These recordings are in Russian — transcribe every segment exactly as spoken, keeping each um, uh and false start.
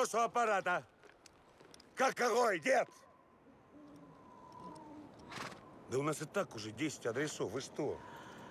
вопрос у аппарата. Какой, дед? Да у нас и так уже десять адресов. Вы что?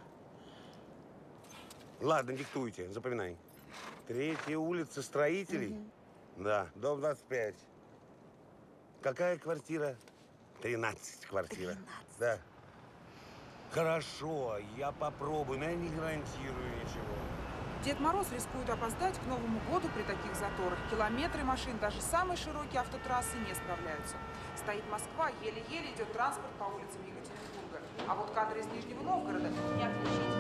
Ладно, диктуйте, запоминай. Третья улица Строителей. Угу. Да, дом двадцать пять. Какая квартира? тринадцать квартира. тринадцать. Да. Хорошо, я попробую, но я не гарантирую ничего. Дед Мороз рискует опоздать к Новому году при таких заторах. Километры машин, даже самые широкие автотрассы не справляются. Стоит Москва, еле-еле идет транспорт по улицам Екатеринбурга. А вот кадры из Нижнего Новгорода не отличить.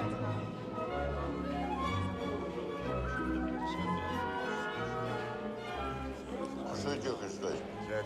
А что я тебе хочу сказать?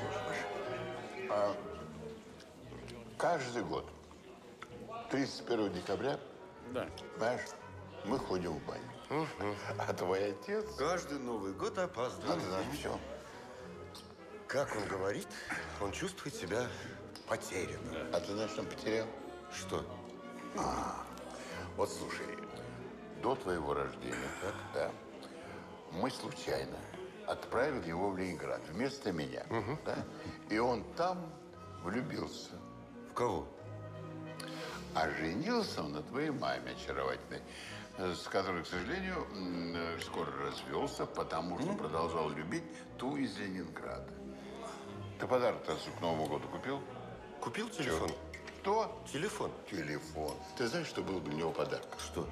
А, каждый год, тридцать первого декабря, да. Знаешь, мы ходим в баню. Угу. А твой отец… Каждый Новый год опаздывает. Ну, да, все. Как он говорит, он чувствует себя потерянным. А ты знаешь, что он потерял? Что? А, вот слушай, до твоего рождения, так, да, мы случайно отправили его в Ленинград вместо меня, угу. да, и он там влюбился. В кого? А женился он на твоей маме очаровательной, с которой, к сожалению, скоро развелся, потому что mm-hmm. продолжал любить ту из Ленинграда. Ты подарок-то к Новому году купил? Купил телефон? Что? Телефон. Телефон. Ты знаешь, что было бы для него подарок? Что?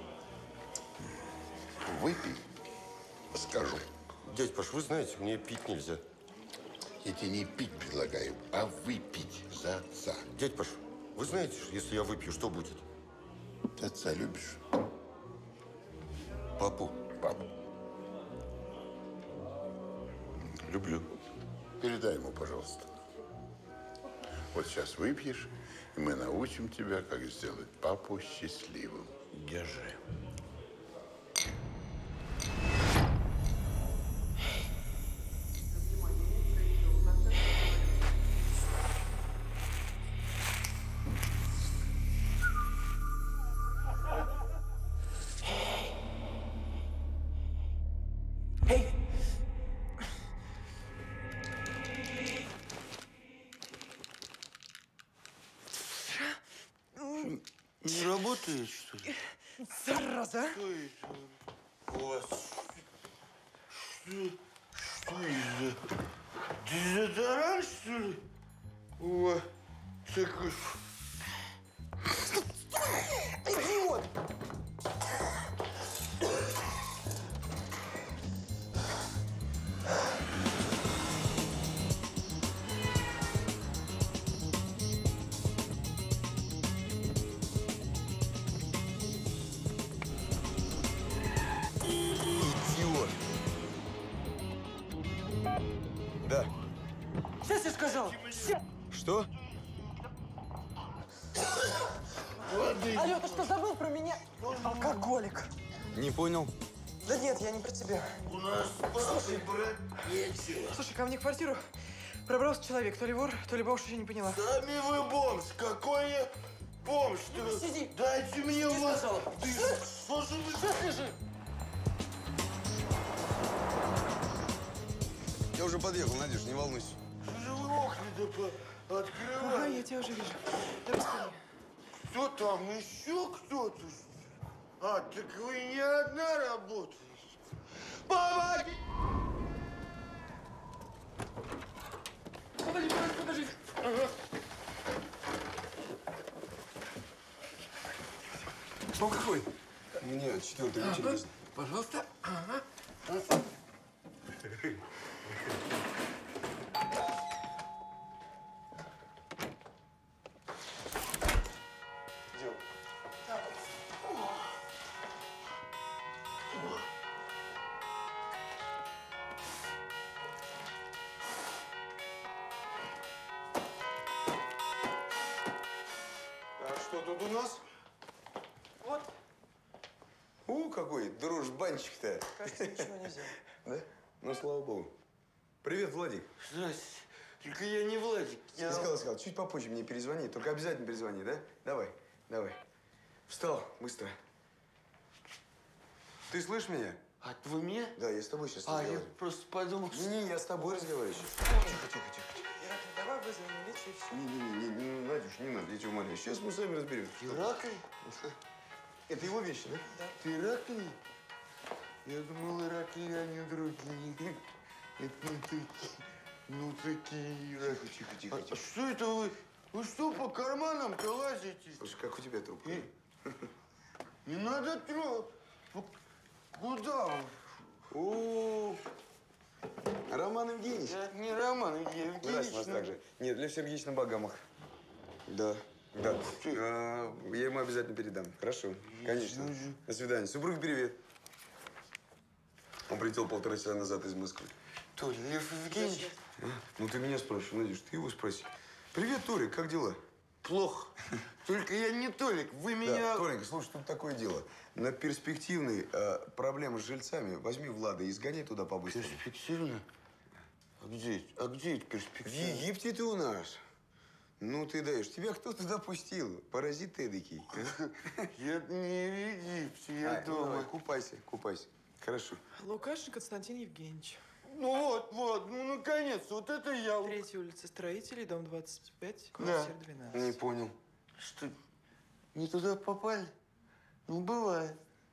Выпей. Скажу. Дядь Паш, вы знаете, мне пить нельзя. Я тебе не пить предлагаю, а выпить за отца. Дядь Паш, вы знаете, если я выпью, что будет? Ты отца любишь? Папу? Папу. Люблю. Передай ему, пожалуйста. Вот сейчас выпьешь, и мы научим тебя, как сделать папу счастливым. Держи. Не работает, что ли? Зараза! Что это? Господи. Что, что это? Дезодорант, что ли? О, такой. Идиот! Да. Сейчас я сказал. Сейчас. Что? Алло, ты что, забыл про меня? Алкоголик. Не понял. Да нет, я не про тебя. У нас слушай, брат, нечего. Слушай, ко мне в квартиру пробрался человек. То ли вор, то ли бомж, еще не поняла. Сами вы бомж. Какой я бомж? Ты... Сиди. Дайте мне Сиди, вас. сказала. Ты что же вы... Сейчас лежи. Я уже подъехал, Надюш, не волнуйся. Что же вы окна-то открываете? Ага, я тебя уже вижу. Давай скорее. Кто там? Еще кто-то? А, так вы не одна работаете. Помоги! Подожди, подожди, подожди. Ага. Что какой? Мне четвертый вечер ага. есть. Пожалуйста. Ага. Идем. А что тут у нас? Вот. У, какой дружбанчик-то. Кажется, ничего нельзя. Да? Ну, слава богу. Привет, Владик. Здрасте. Только я не Владик. Я... Сказал, сказал, чуть попозже мне перезвони. Только обязательно перезвони, да? Давай, давай. Встал, быстро. Ты слышишь меня? А ты в меня? Да, я с тобой сейчас А, я разговариваю. просто подумал, что... Не, я с тобой разговариваю сейчас. Тихо, тихо, тихо. Ираклий, давай вызовем милицию и все. Не-не-не, не, Надюш, не надо, я тебя умоляю. Сейчас мы сами разберемся. Ираклий? Это его вещи, да? Да. Ты Ираклий? Я думал, Ираклий, они другие. Это ну такие, ну такие Ираклий. Тихо, тихо, А, тихо. а что это вы? Вы что, по карманам-то лазите? Слушай, как у тебя трубка? И- Не надо трогать. Куда вы? О, Роман Евгеньевич. Я не Роман Евгеньевич. Здравствуйте, вас также. Нет, Лев Сергеевич на Багамах. Да, да. А, я ему обязательно передам. Хорошо, конечно. До свидания. Супруг, привет. Он прилетел полтора часа назад из Москвы. Кто, Лев Евгеньевич? А? Ну, ты меня спрашиваешь, Надюш, ты его спроси. Привет, Толик, как дела? Плохо. Только я не Толик, вы меня... Да, Толенька, слушай, тут такое дело. На перспективной э, проблемы с жильцами возьми Влада и сгоняй туда побыстрее. Перспективно? А где, это? А где это В перспективно? Египте ты у нас. Ну, ты даешь. Тебя кто туда пустил? Паразит ты эдакий. Я не в Египте, я А, ну, дома. давай, купайся, купайся. Хорошо. Лукашин Константин Евгеньевич. Ну вот, вот, ну наконец-то, вот это я. Третья улица Строителей, дом двадцать пять, Да. квартира двенадцать. Не понял. Что, не туда попали? Ну, бывает.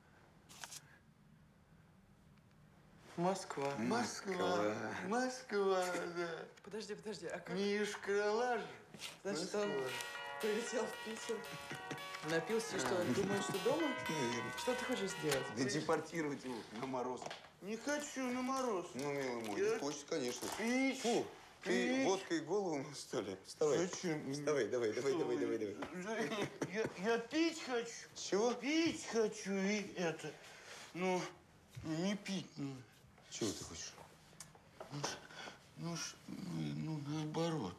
Москва. Москва. Москва, да. Подожди, подожди, а как? Не Ишкарала же. Значит, он прилетел в Питер, напился, что думаешь, что дома? Что ты хочешь сделать? Да депортировать его на мороз. Не хочу на мороз. Ну, милый мой, Я- не хочешь, конечно. Пить. Фу, ты Пить. водкой голову, что ли? Вставай. Зачем? Вставай, давай, давай, Что давай, вы? давай, давай. Я, я пить хочу. Чего? Пить хочу и это. Ну, не пить, ну. Чего ты хочешь? Ну, ш- ну, ну, наоборот.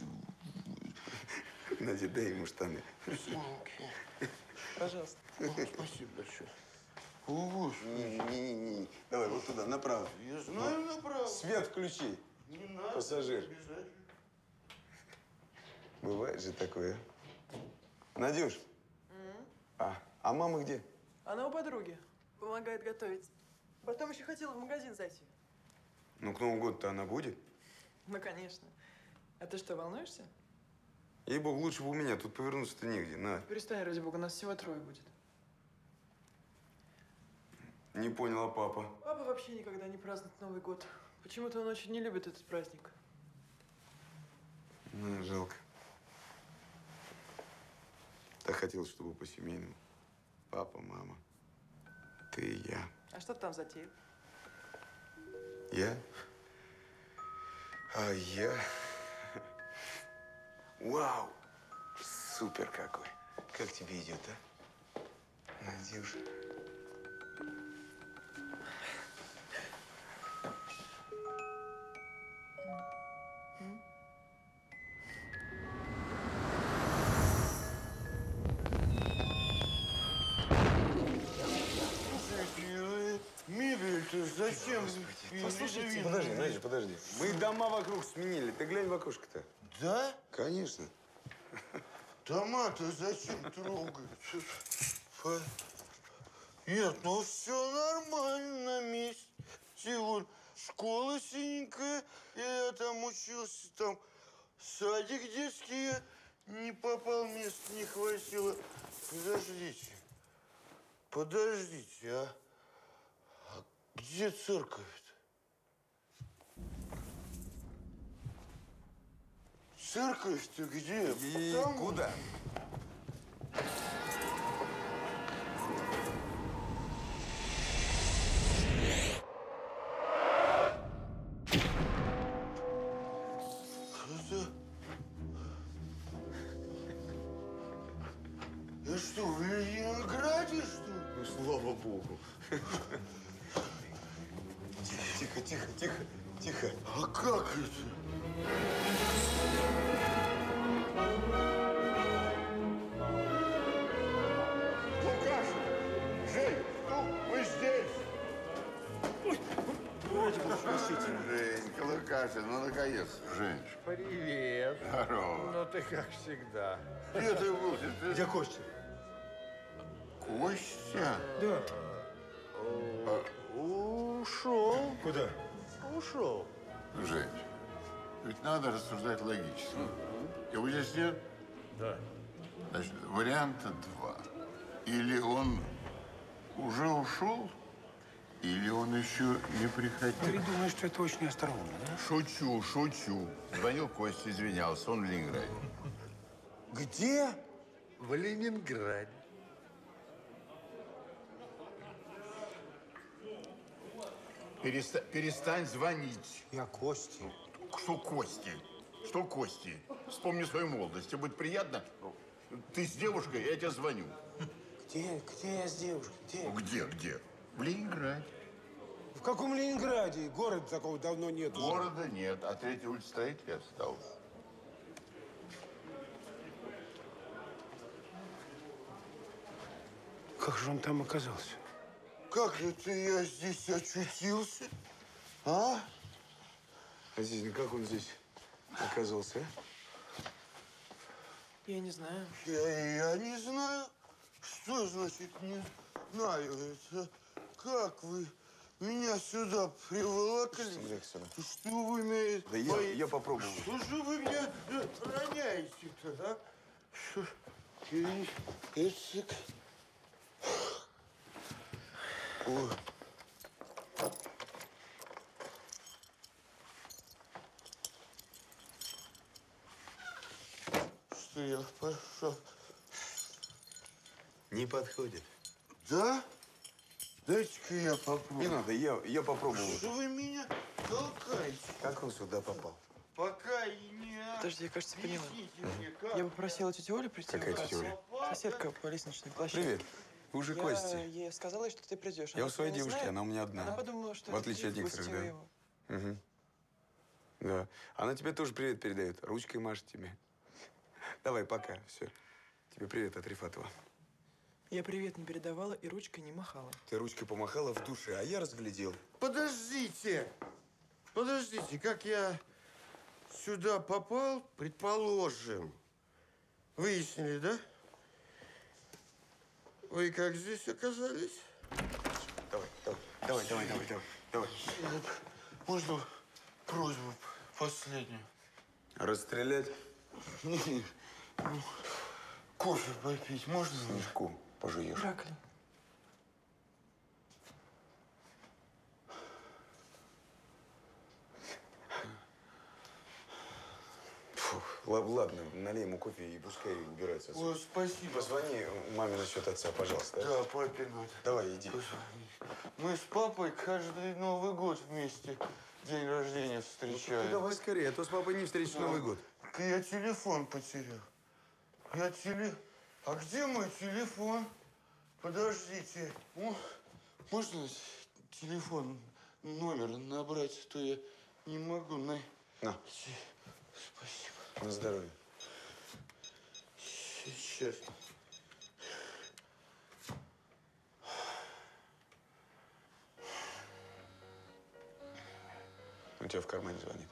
Надя, дай ему штаны. Пожалуйста. О, спасибо большое. О, Господи. Не-не-не. Давай, вот туда, направо. Я знаю направо. Свет включи. Не надо. Пассажир. Обязательно. Бывает же такое. Надюш. А, а мама где? Она у подруги. Помогает готовить. Потом еще хотела в магазин зайти. Ну, к Новому году-то она будет. Ну, конечно. А ты что, волнуешься? Ей-богу, лучше бы у меня. Тут повернуться-то негде. На. Перестань, ради бога, нас всего трое будет. Не понял, а папа? Папа вообще никогда не празднует Новый год. Почему-то он очень не любит этот праздник. Ну, жалко. Так хотелось, чтобы по-семейному. Папа, мама, ты и я. А что ты там затеял? Я? А я? Вау! Супер какой! Как тебе идет, а? Надюша. Мебель-то зачем? Послушайте, подожди, Надя, подожди. Мы дома вокруг сменили. Ты глянь в окошко-то. Да? Конечно. Дома-то зачем трогать? Фа- Нет, ну все нормально на месте. Вот школа синенькая, я там учился, там садик детский, я не попал, места не хватило. Подождите, подождите, а? А где церковь-то? Церковь-то где? И Там- куда? Это... Я что, в Ленинграде, что ли? Ну, слава богу. Тихо, тихо, тихо, тихо. А как это? Лукаш! Жень, ну, мы здесь! Женька, Лукаша, ну, наконец, Жень. Привет. Здорово. Ну ты как всегда. Где ты был? Ты- Где Костя? Костя? Да. А, Ушел. Куда? Ушел. Жень, ведь надо рассуждать логически. Его здесь нет? Да. Значит, варианта два. Или он уже ушел, или он еще не приходил. Ты думаешь, что это очень осторожно, да? Шучу, шучу. Звонил Костя, извинялся, он в Ленинграде. Где? В Ленинграде. Переста- перестань звонить. Я Кости. Что Кости? Что Кости? Вспомни свою молодость. Тебе будет приятно? Ты с девушкой, я тебе звоню. Где? Где я с девушкой? Где? Ну, где, где? В Ленинграде. В каком Ленинграде? Города такого давно нет. Города нет, а третья улица Строителей осталась. Как же он там оказался? Как это я здесь очутился? А? Азизин, как он здесь оказался, а? Я не знаю. Я, я не знаю. Что значит не знаю? Это как вы меня сюда приволокли? Смотри-ка сюда. Что вы меня... Да я, я попробую. Что же вы меня роняете-то, а? Что? И- это- Ой. Что я пошел? Не подходит. Да? Дайте-ка я Не попробую. надо, я, я попробую. Что вы меня толкаете? Как он сюда попал? Пока и не... Подожди, я, кажется, поняла. Объясните мне, как Я попросила тетю Олю прийти. Какая в класс. тетя Оля? Соседка по лестничной площадке. Привет. Вы уже Я Кости. ей сказала, что ты придешь. Я Она у своей тебя не девушки, знает. она у меня одна. Она подумала, что В это отличие ты от некоторых, впустила да. его. Угу. Да. Она тебе тоже привет передает. Ручкой машет тебе. Давай, пока. Все. Тебе привет от Рифатова. Я привет не передавала и ручкой не махала. Ты ручкой помахала в душе, а я разглядел. Подождите! Подождите, как я сюда попал, предположим. Выяснили, да? Вы как здесь оказались? Давай, давай, давай, давай, давай, давай. давай. Можно просьбу последнюю? Расстрелять Не, ну, кофе попить можно? мешку пожуешь. Дракли. Фу, ла- ладно, налей ему кофе и пускай убирается отсюда. Ой, спасибо. Позвони маме насчет отца, пожалуйста. а? Да, папе надо. Давай, иди. Мы с папой каждый Новый год вместе день рождения встречаем. Ну, давай скорее, а то с папой не встретишь Новый год. Так я телефон потерял. Я теле... А где мой телефон? Подождите. О, можно телефон, номер набрать, а то я не могу найти. На, Спасибо. на здоровье. Сейчас. У тебя в кармане звонит.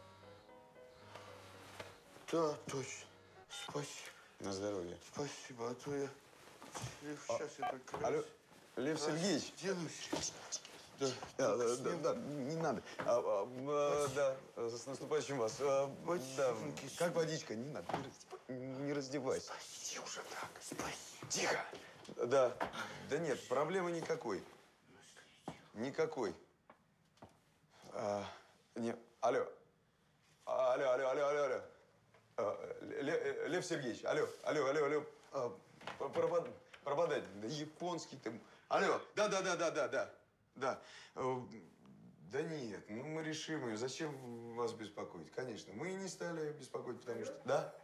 Да, точно. Спасибо. На здоровье. Спасибо, а то я... Сейчас я так раз- Алло, Лев Сергеевич. Денусь. Да. Да, да, да, да, не надо. А, а, а, да, с наступающим вас. А, да, Спасибо. как водичка, не надо, не разде- не раздевайся. Иди уже так. Спасибо. Тихо. Да, да нет, проблемы никакой. Никакой. А, не, алло. А, Алло, алло, алло, алло, алло. А, Ле- Лев Сергеевич, алло, алло, алло, алло. А, пропад- пропадать, да японский там. Алло, да, да, да, да, да, да. Да. Э, Да нет, ну мы решим ее. Зачем вас беспокоить? Конечно, мы и не стали беспокоить, потому что... Да?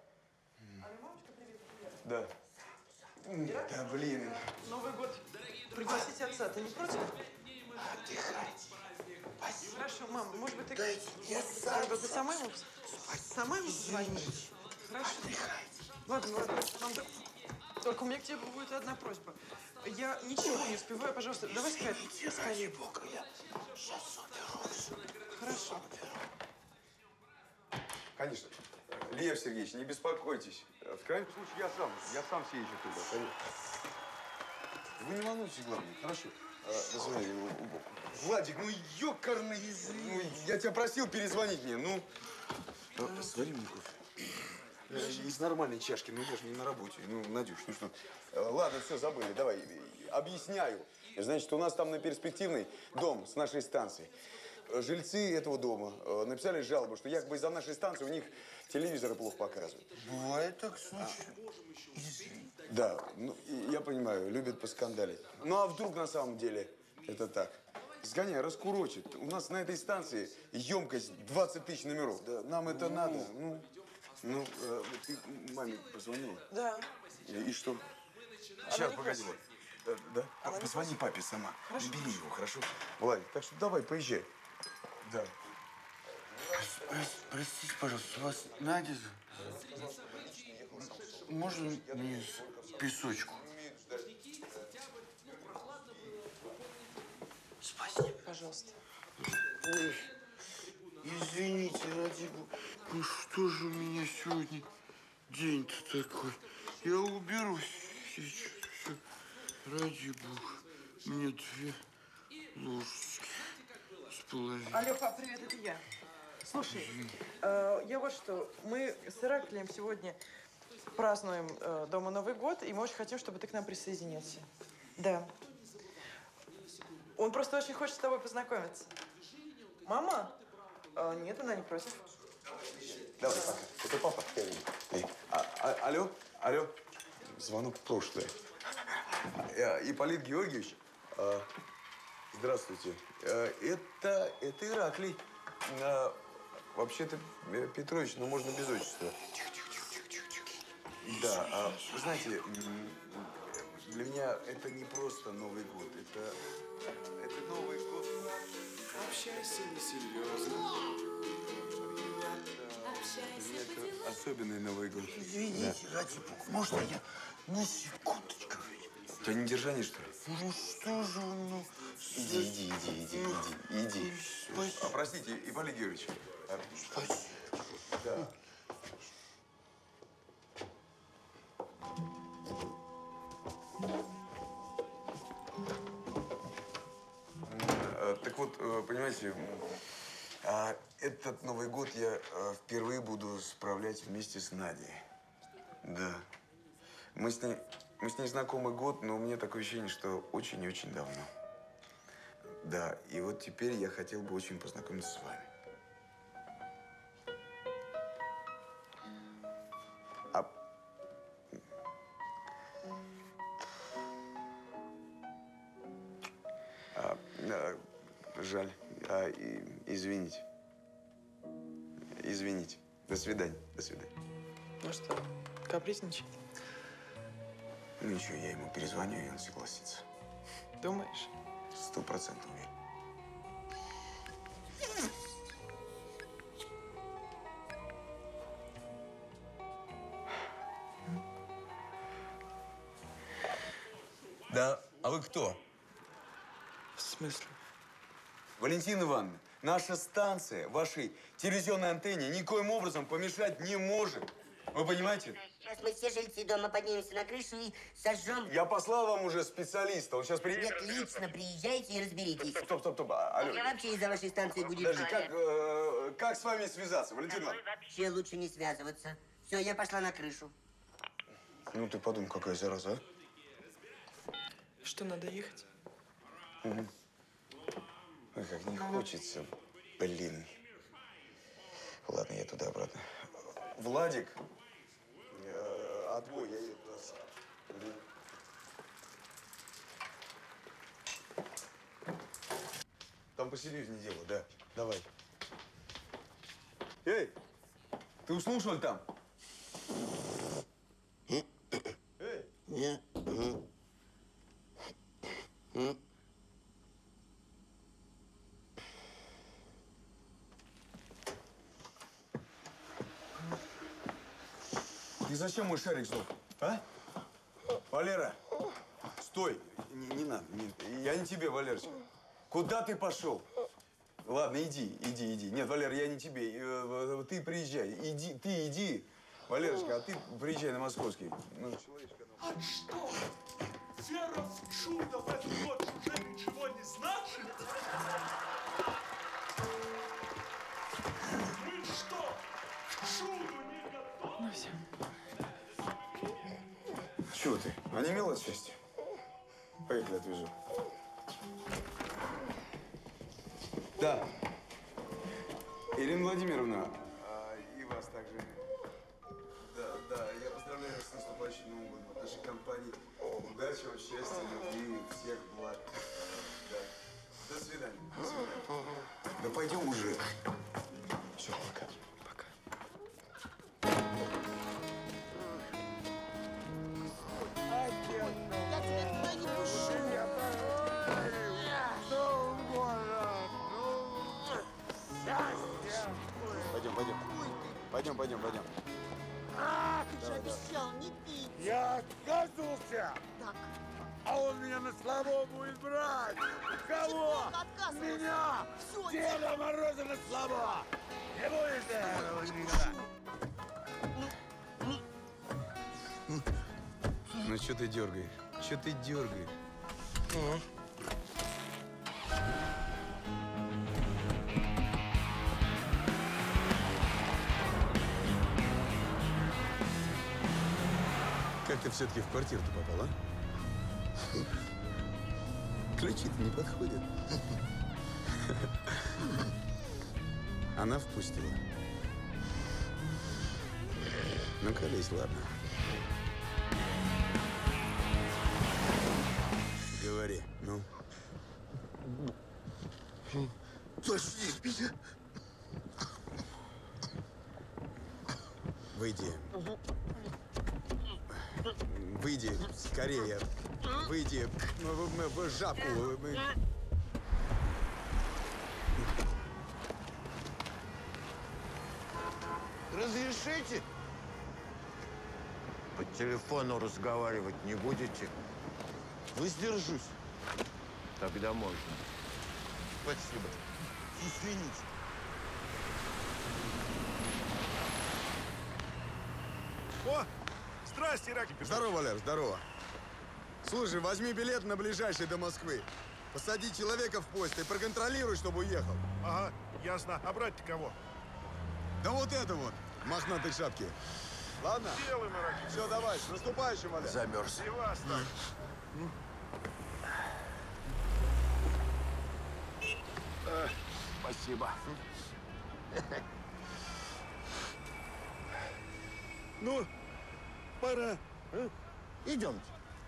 Да. Да, блин. Новый год. Пригласите отца. Ты не против? Отдыхайте. Спасибо. Хорошо, мам, может быть, ты... Дайте, я сам. Может быть, ты сама ему... Сама ему позвонишь? Хорошо. Ладно, ладно. Мам, так- только у меня к тебе будет одна просьба. Я ничего не успеваю, пожалуйста, давай скорее. Скорее. Бога, я сейчас соберусь. Хорошо. Конечно. Лев Сергеевич, не беспокойтесь. В крайнем случае, я сам. Я сам съезжу туда. Вы не волнуйтесь, главное. Хорошо. А, До свидания. Владик, ну ёкарный язык. Ну, я тебя просил перезвонить мне, ну. А, свари мне кофе. Из нормальной чашки, ну я же не на работе. Ну, Надюш, ну что. Ладно, все, забыли, давай. Объясняю. Значит, у нас там на Перспективной дом с нашей станции. Жильцы этого дома написали жалобу, что якобы из-за нашей станции у них телевизоры плохо показывают. Бывает так, случай. Да, ну, я понимаю, любят поскандалить. Ну, а вдруг на самом деле это так? Сгоняй, раскурочит. У нас на этой станции емкость двадцать тысяч номеров. Да, нам это надо. Ну, ну э, ты маме позвони. Да. И, и что? Она Сейчас, не погоди. просит. Да, да? Она не Позвони папе сама. Хорошо. Бери его, хорошо? Владик, так что давай, поезжай. Да. Простите, пожалуйста, у вас Надя? Можно мне песочку? Спасибо. Пожалуйста. Ой, извините, ради бога. Ну что же у меня сегодня день-то такой? Я уберусь сейчас. Все. Ради бога. Мне две ложечки с половиной. Алло, пап, привет, это я. Слушай, э, я вот что, мы с Ираклием сегодня празднуем э, дома Новый год, и мы очень хотим, чтобы ты к нам присоединился. Да. Он просто очень хочет с тобой познакомиться. Мама? А, нет, она не против. Давай, пока. Это папа. Эй, а, а, алло, алло. Звонок в прошлое. Я, Ипполит Георгиевич, а, здравствуйте. А, это, это Ираклий. А, вообще-то Петрович, но можно без отчества. Тихо, тихо, тихо, тихо, тихо. Да, а, вы знаете, для меня это не просто Новый год. Это, это Новый год. Общайся несерьезно. Это особенный Новый год. Извините, да. Ради бога, можно я на секундочку? У тебя недержание, что ли? Ну что же, ну... Иди, иди, иди, иди, иди, иди. Спасибо. А, простите, Ипполит Георгиевич. А, Спасибо. да. А, так вот, понимаете, а, этот Новый год я а, впервые буду справлять вместе с Надей. Да. Мы с ней, мы с ней знакомы год, но у меня такое ощущение, что очень и очень давно. Да, и вот теперь я хотел бы очень познакомиться с вами. А... А, а, жаль. А, и, извините. Извините. До свидания. До свидания. Ну что, капризничает? Ну ничего, я ему перезвоню, и он согласится. Думаешь? Сто процентов уверен. Да, а вы кто? В смысле? Валентина Ивановна, наша станция вашей телевизионной антенне никоим образом помешать не может. Вы понимаете? Сейчас мы все жильцы дома поднимемся на крышу и сожжем. Я послал вам уже специалиста, он сейчас приедет. Отлично, приезжайте и разберитесь. Стоп, стоп, стоп, а, алло. Я вообще из-за вашей станции будет Подожди, как, э, как с вами связаться, Валентина Ивановна? Вообще лучше не связываться. Все, я пошла на крышу. Ну ты подумай, какая зараза, а? Что, надо ехать? Угу. Ой, как не хочется, блин. Ладно, я туда-обратно. Владик, э, отбой, я еду туда. Там посерьезнее дело, да. Давай. Эй, ты уснул, что ли, там? Эй! Нет. Ты зачем мой шарик сдох, а? Валера, стой. Не, не надо. Не, я не тебе, Валерочка. Куда ты пошел? Ладно, иди, иди, иди. Нет, Валер, я не тебе. Ты приезжай. Иди, ты иди. Валерочка, а ты приезжай на Московский. Ну, А что? Вера в чудо в эту ночь уже ничего не значит? Мы что, к чуду не готовы? Ну все. Чего ты? Онемел от счастья? Поехали, отвяжу. Да. Ирина Владимировна, а, и вас также. Да, да, я поздравляю с наступающим Новым годом от нашей компании. Удачи, вам счастья, любви, всех благ. Да. До свидания. До свидания. Да пойдем уже. Все, пока. Пока. Я тебя туда не пущу. Пойдем, пойдем. Пойдем, пойдем, пойдем. Ты же обещал не пить. Я отказывался, Так, а он меня на слабо будет брать. Кого? он отказывался. Меня! Всё, Деда Мороза на слабо! Не будет этого никогда. Ну что ты дергаешь? Что ты дергаешь? Как ты все-таки в квартиру-то попал, а? Ключи-то не подходят. Она впустила. Ну, колись, ладно. Говори, ну. Пошли меня. Выйди. Выйди, скорее. Выйди в, в, в жабку. Разрешите? По телефону разговаривать не будете? Воздержусь. Тогда можно. Спасибо. Извините. О, здрасте, Ираклий Петрович. Здорово, Валер, здорово. Слушай, возьми билет на ближайший до Москвы. Посади человека в поезд и проконтролируй, чтобы уехал. Ага, ясно. А брать-то кого? Да вот это вот, в мохнатой шапке. Ладно? Делаем, Ираклий. Все, давай, с наступающим, Валер. Замерз. И вас так. Спасибо. Ну, пора. А? Идемте.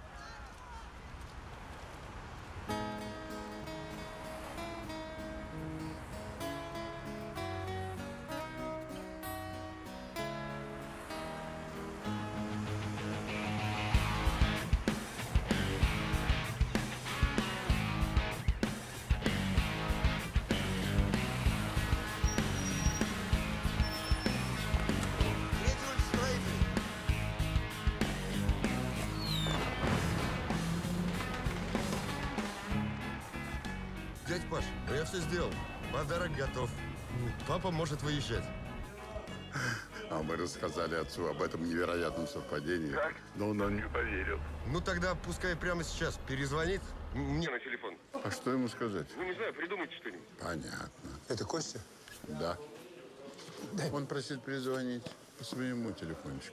Дядь Паш, я все сделал. Подарок готов. Папа может выезжать. А мы рассказали отцу об этом невероятном совпадении. Как? Но он нам не поверил. Ну тогда пускай прямо сейчас перезвонит мне на телефон. А что ему сказать? Ну не знаю, придумайте что-нибудь. Понятно. Это Костя? Да. Он просит перезвонить по своему телефончику.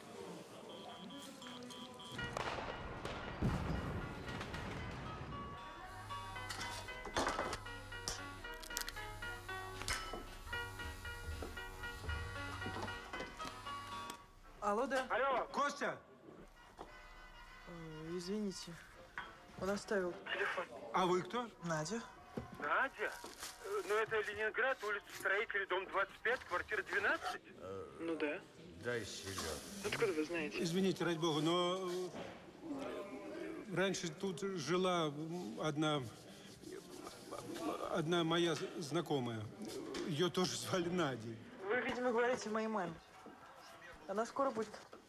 Алло, да? Алло, Костя! Э, Извините. Он оставил телефон. А вы кто? Надя. Надя? Ну, это Ленинград, улица Строителей, дом двадцать пять, квартира двенадцать? Ну да. Дай себе. Откуда вы знаете? Извините, ради бога, но э, раньше тут жила одна, одна моя знакомая. Ее тоже звали Надей. Вы, видимо, говорите моей маме. Она скоро будет.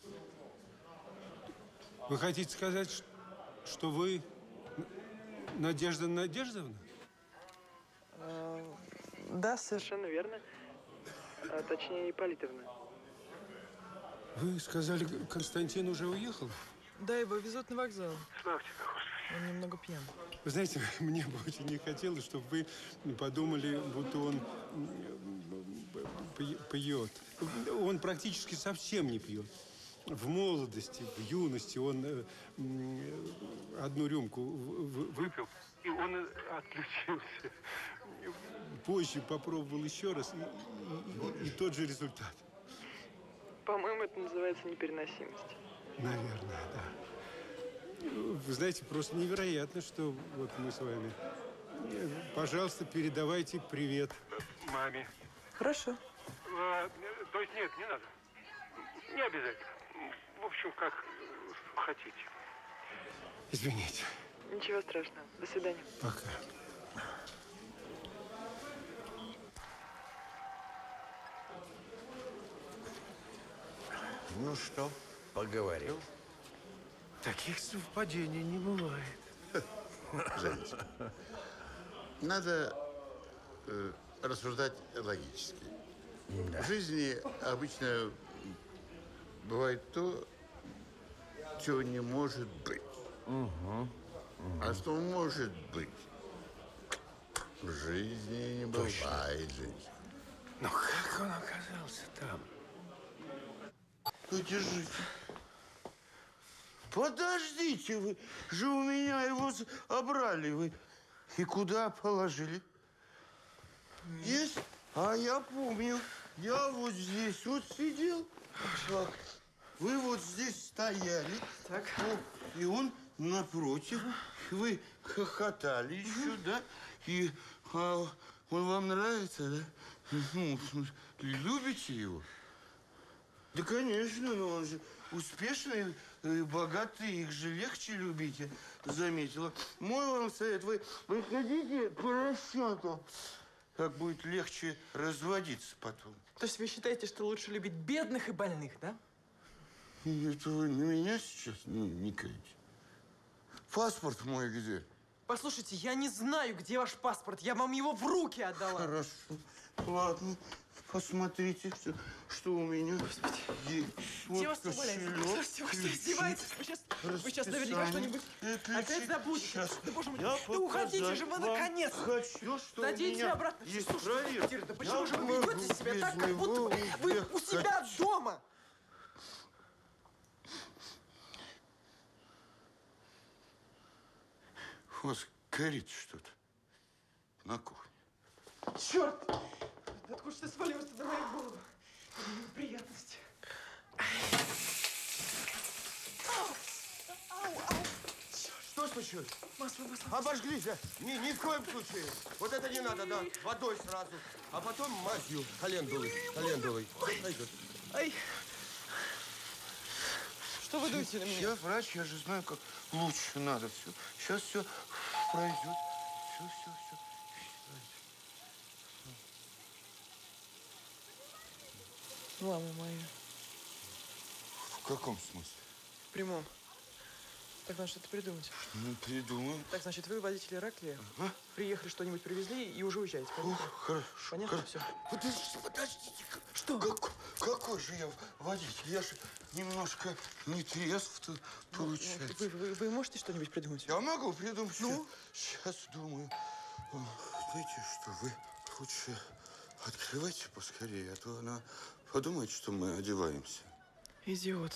Вы хотите сказать, ш- что вы Надежда Надеждовна? Э, да, совершенно верно. А, точнее, Ипполитовна. Вы сказали, Константин уже уехал? Да, его везут на вокзал. Слава тебе, Господи. Он немного пьян. Вы знаете, мне бы очень не хотелось, чтобы вы подумали, будто он пьет. Он практически совсем не пьет. В молодости, в юности он одну рюмку выпил, и он отключился. Позже попробовал еще раз, и, и, и тот же результат. По-моему, это называется непереносимость. Наверное, да. Вы знаете, просто невероятно, что вот мы с вами. Пожалуйста, передавайте привет маме. Хорошо. А, то есть нет, не надо. Не обязательно. В общем, как хотите. Извините. Ничего страшного. До свидания. Пока. Ну что, поговорил? Таких совпадений не бывает. Женечка, надо э, рассуждать логически. Да. В жизни обычно бывает то, чего не может быть. Угу. Угу. А что может быть, в жизни не бывает, Женечка. Но как он оказался там? Подержите. Подождите, вы же у меня его обрали. Вы и куда положили? Есть? А я помню. Я вот здесь вот сидел. Так. Вы вот здесь стояли. Так. И он напротив. Вы хохотали еще, да? И а, он вам нравится, да? Ну, любите его? Да, конечно, но он же успешный, богатый, их же легче любить, я заметила. Мой вам совет, вы, вы ходите по расчету, как будет легче разводиться потом. То есть вы считаете, что лучше любить бедных и больных, да? Это вы на меня сейчас не, не каете? Паспорт мой где? Послушайте, я не знаю, где ваш паспорт. Я вам его в руки отдала. Хорошо. Ладно. Посмотрите, что, что у меня Господи. есть. Где Вот вас кошелек, вы что, издеваетесь? Вы сейчас, вы сейчас наверняка что-нибудь опять забудете. Сейчас. Да, боже мой, Я да уходите же вы, вам наконец! Хочу, что Дадите у меня обратно. есть Слушайте, проверка. да почему Я же вы могу ведете себя без так, как будто него бы вы у уехать. себя дома? У вас горит что-то на кухне. Черт! Откуда ж ты свалился на мою голову? Неприятности. Что случилось? Масло, масло. Обожглись, да? Ни, ни в коем случае. Вот это не надо, да. Водой сразу. А потом мазью календулой. Календулой. Все пройдет. Ай. Что вы дуете на меня? Я врач, я же знаю, как лучше надо. Все. Сейчас все пройдет. Все, все, все. Мама моя. В каком смысле? В прямом. Так надо что-то придумать. Ну, придумаем. Так, значит, вы водитель Ираклия. А? Приехали, что-нибудь привезли и уже уезжаете. Ух, хорошо. Понятно хорошо. все? Подождите, подождите. Что? Как, какой же я водитель? Я же немножко не трезв тут получается. Вы, вы, вы можете что-нибудь придумать? Я могу придумать. Ну? Сейчас думаю. Знаете что, вы лучше открывайте поскорее, а то она подумает, что мы одеваемся. Идиот.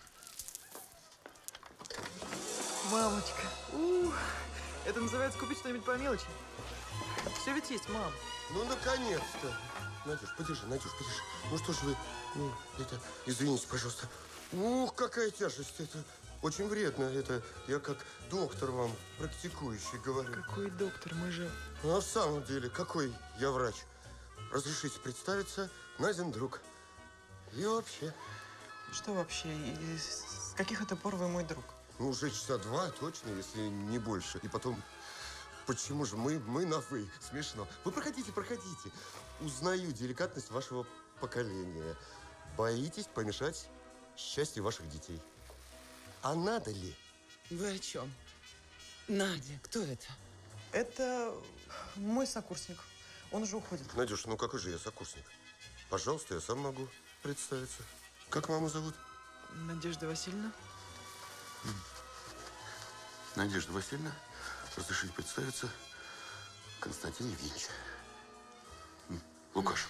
Мамочка. Ух. Это называется купить что-нибудь по мелочи. Все ведь есть, мам. Ну, наконец-то. Надюш, подержи, Надюш, подержи. Ну что ж вы, ну, это, извините, пожалуйста. Ух, какая тяжесть. Это очень вредно. Это я как доктор вам, практикующий, говорю. Какой доктор? Мы же... Ну, а в самом деле, какой я врач? Разрешите представиться, Надин друг. И вообще. Что вообще? И с каких это пор вы мой друг? Ну, уже часа два точно, если не больше. И потом, почему же мы, мы на «вы»? Смешно. Вы проходите, проходите. Узнаю деликатность вашего поколения. Боитесь помешать счастью ваших детей. А надо ли? Вы о чем? Надя, кто это? Это мой сокурсник. Он уже уходит. Надюш, ну какой же я сокурсник? Пожалуйста, я сам могу представиться. Как маму зовут? Надежда Васильевна. Надежда Васильевна, разрешите представиться, Константин Евгеньевич. Лукашин.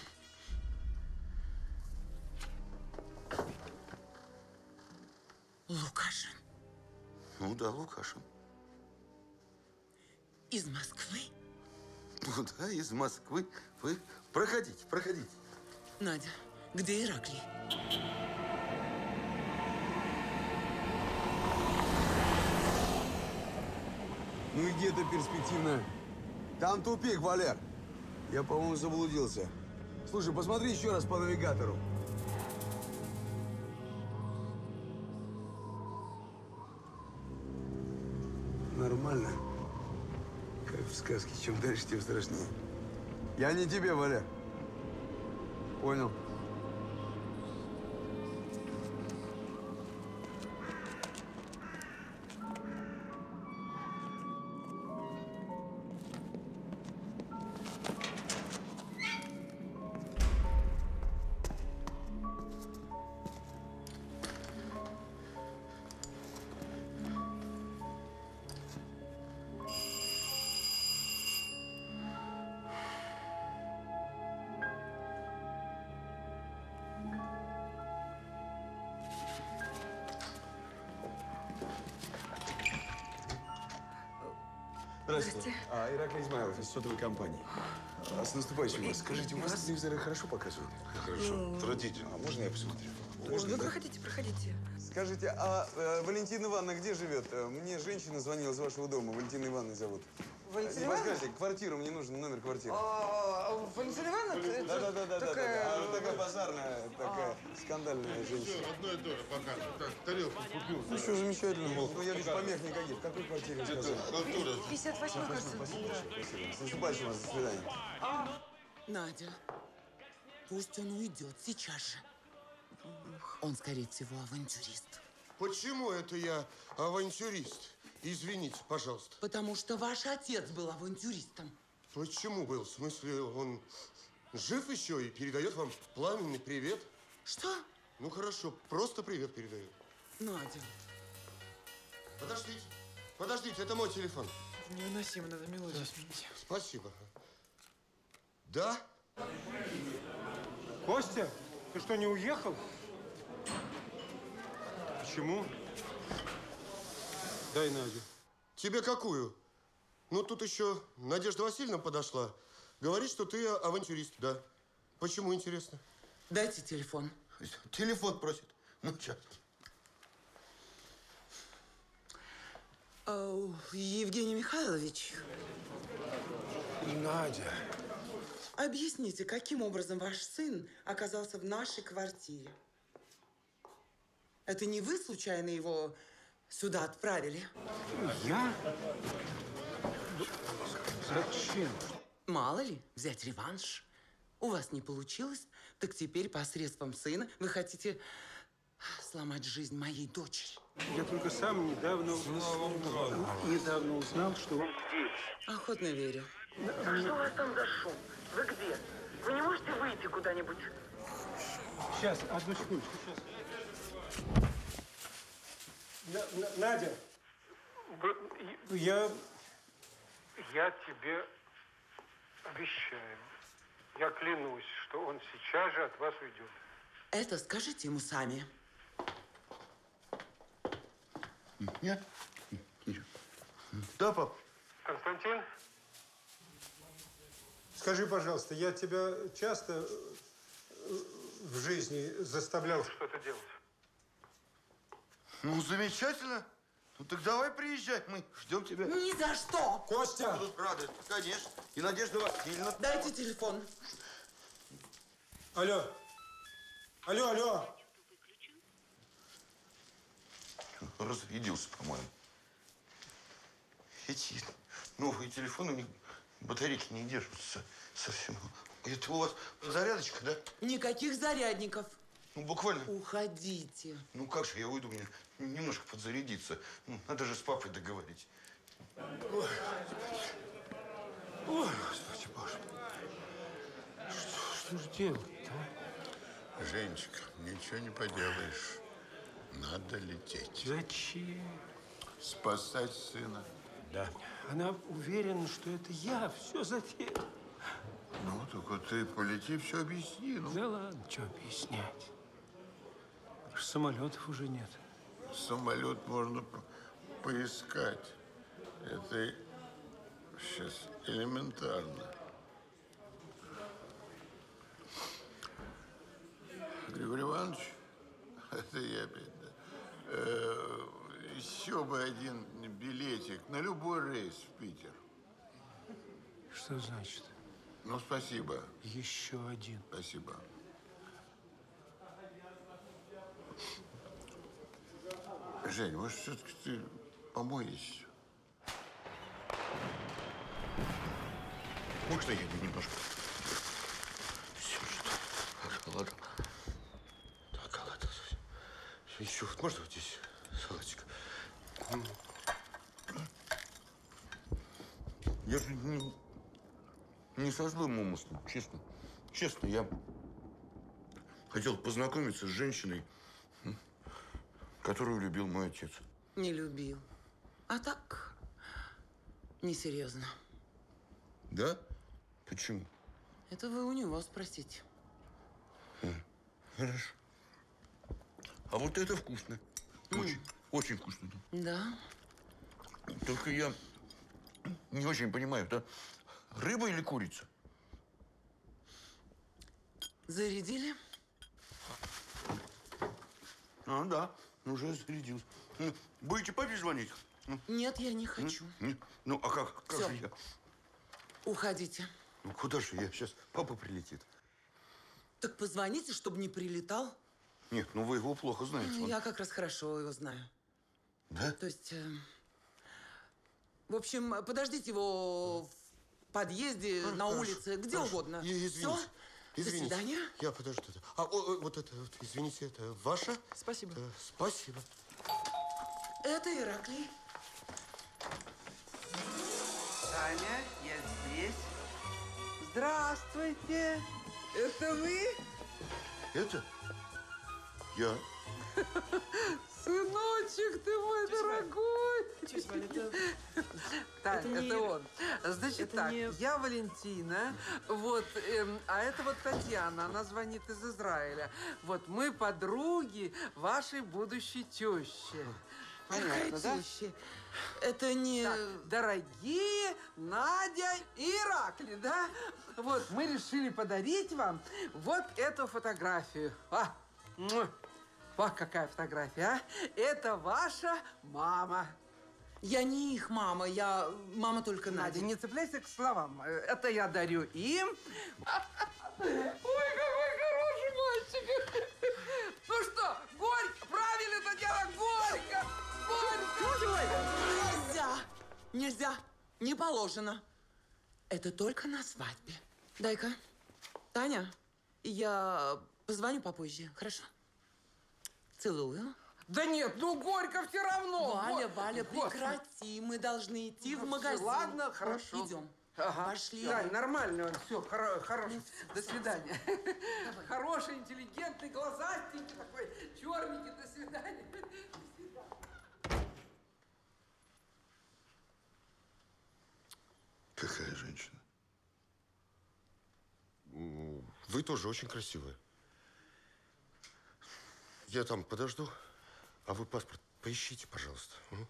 Лукашин? Ну да, Лукашин. Из Москвы? Ну да, из Москвы. Вы проходите, проходите. Надя, где Ираклий? Ну и где это перспективно? Там тупик, Валер. Я, по-моему, заблудился. Слушай, посмотри еще раз по навигатору. Нормально. Как в сказке. Чем дальше, тем страшнее. Я не тебе, Валер. Понял. Здравствуйте. А, Ираклий Измайлов из сотовой компании. А, с наступающим вас. Скажите, у вас телевизоры хорошо показывают? Хорошо. Ну, Отвратительно. А можно я посмотрю? Можно, ну, проходите, проходите. Скажите, а э, Валентина Ивановна где живет? Э, Мне женщина звонила из вашего дома. Валентина Ивановна зовут. Валентина Не Ивановна? подскажете, квартиру, мне нужен номер квартиры. А, Валентина Ивановна? это Да, да, да, да, да, такая- да. А, такая базарная, такая скандальная женщина. Одно и то же показывает. Так, тарелку купил. Ну что, замечательно. Ну, я без помех никаких. В какой квартире сказал? пятьдесят восьмой, кажется. Спасибо, спасибо. С наступающим вас. До свидания. Надя, пусть он уйдет сейчас же. Он, скорее всего, авантюрист. Почему это я авантюрист? Извините, пожалуйста. Потому что ваш отец был авантюристом. Почему был? В смысле, он жив еще и передает вам пламенный привет? Что? Ну хорошо, просто привет передает. Надя. Подождите, подождите, это мой телефон. Невыносимо, надо мелодию сменить. Спасибо. Да? Костя, ты что, не уехал? Почему? Дай Надю. Тебе какую? Ну, тут еще Надежда Васильевна подошла. Говорит, что ты авантюрист, да. Почему, интересно? Дайте телефон. Телефон просит. Ну, сейчас. А, Евгений Михайлович. Надя. Объясните, каким образом ваш сын оказался в нашей квартире? Это не вы случайно его сюда отправили? Я? Зачем? Мало ли, взять реванш. У вас не получилось, так теперь посредством сына вы хотите сломать жизнь моей дочери. Я только сам недавно, недавно узнал, что он здесь. Охотно верю. Что у вас там за шум? Вы где? Вы не можете выйти куда-нибудь? Сейчас, одну секундочку, сейчас. На- на- Надя, я, я тебе обещаю, я клянусь, что он сейчас же от вас уйдет. Это скажите ему сами. Нет? Да, пап. Константин? Скажи, пожалуйста, я тебя часто в жизни заставлял что-то делать? Ну, замечательно. Ну, так давай приезжай, мы ждем тебя. Ни за что! Костя! Будут рады, конечно. И Надежда Васильевна. Дайте телефон. Алло. Алло, алло. Разрядился, по-моему. Эти новые телефоны, у них батарейки не держатся совсем. Это у вас зарядочка, да? Никаких зарядников. Ну, буквально. Уходите. Ну, как же я уйду, мне немножко подзарядиться. Ну, надо же с папой договорить. Ой, Ой Господи Боже. Что, что же делать-то? Женечка, ничего не поделаешь. Надо лететь. Зачем? Спасать сына. Да. Она уверена, что это я все затеял. Ну, только ты полети, все объясни. Ну. Да ладно, что объяснять. Самолетов уже нет. Самолет можно по поискать. Это сейчас элементарно. Григорий Иванович, это я опять, да. Э, еще бы один билетик на любой рейс в Питер. Что значит? Ну, спасибо. Еще один. Спасибо. Жень, может, все-таки ты помоешься? Можно я немножко? Все, что? Ладно. Так, а ладно. Еще вот можно вот здесь салатик? Я же не, не со злым умыслом, честно. Честно, я хотел познакомиться с женщиной, которую любил мой отец. Не любил. А так, несерьезно. Да? Почему? Это вы у него спросите. Хорошо. А вот это вкусно. Очень, mm. очень вкусно. Да. Только я не очень понимаю, это рыба или курица? Зарядили? А, да, уже зарядился. Будете папе звонить? Нет, я не хочу. Нет? Ну, а как, как Все. же я? Уходите. Ну, куда же я? Сейчас папа прилетит. Так позвоните, чтобы не прилетал. Нет, ну вы его плохо знаете. Я как раз хорошо его знаю. Да? То есть, э, в общем, подождите его в подъезде, А, на хорошо, улице, где хорошо. угодно. И- извините. Все? Извините. До свидания. Я подожду. А о, о, вот это, вот, извините, это ваша? Спасибо. Э, спасибо. Это Ираклий. Таня, я здесь. Здравствуйте. Это вы? Это? Я. Сыночек ты мой дорогой. Тетя Валя, это... Так, это это, не- он. Значит это так, не- я Валентина, вот, эм, а это вот Татьяна, она звонит из Израиля. Вот мы подруги вашей будущей тещи. Понятно, да? Теща? Это не... Так, дорогие Надя и Иракли, да? Вот, мы решили подарить вам вот эту фотографию. А, муа. Вот какая фотография, а? Это ваша мама. Я не их мама, я мама только Надя. Надя, не цепляйся к словам. Это я дарю им. Ой, какой хороший мальчик. Ну что, горько, правильно, Татьяна, горько, горько. Нельзя, нельзя, не положено. Это только на свадьбе. Дай-ка. Таня, я позвоню попозже, хорошо? Целую. Да нет, ну горько все равно. Валя, Вот. Валя, Господи. прекрати. Мы должны идти Ну, в магазин. всё, ладно, хорошо. Идем. Ага. Пошли. Да, нормально он, все, хоро хороший. До свидания. Хороший, интеллигентный, глазастенький такой, черненький. До свидания. До свидания. Какая женщина? М, Вы тоже очень красивая. Я там подожду, а вы паспорт поищите, пожалуйста. М?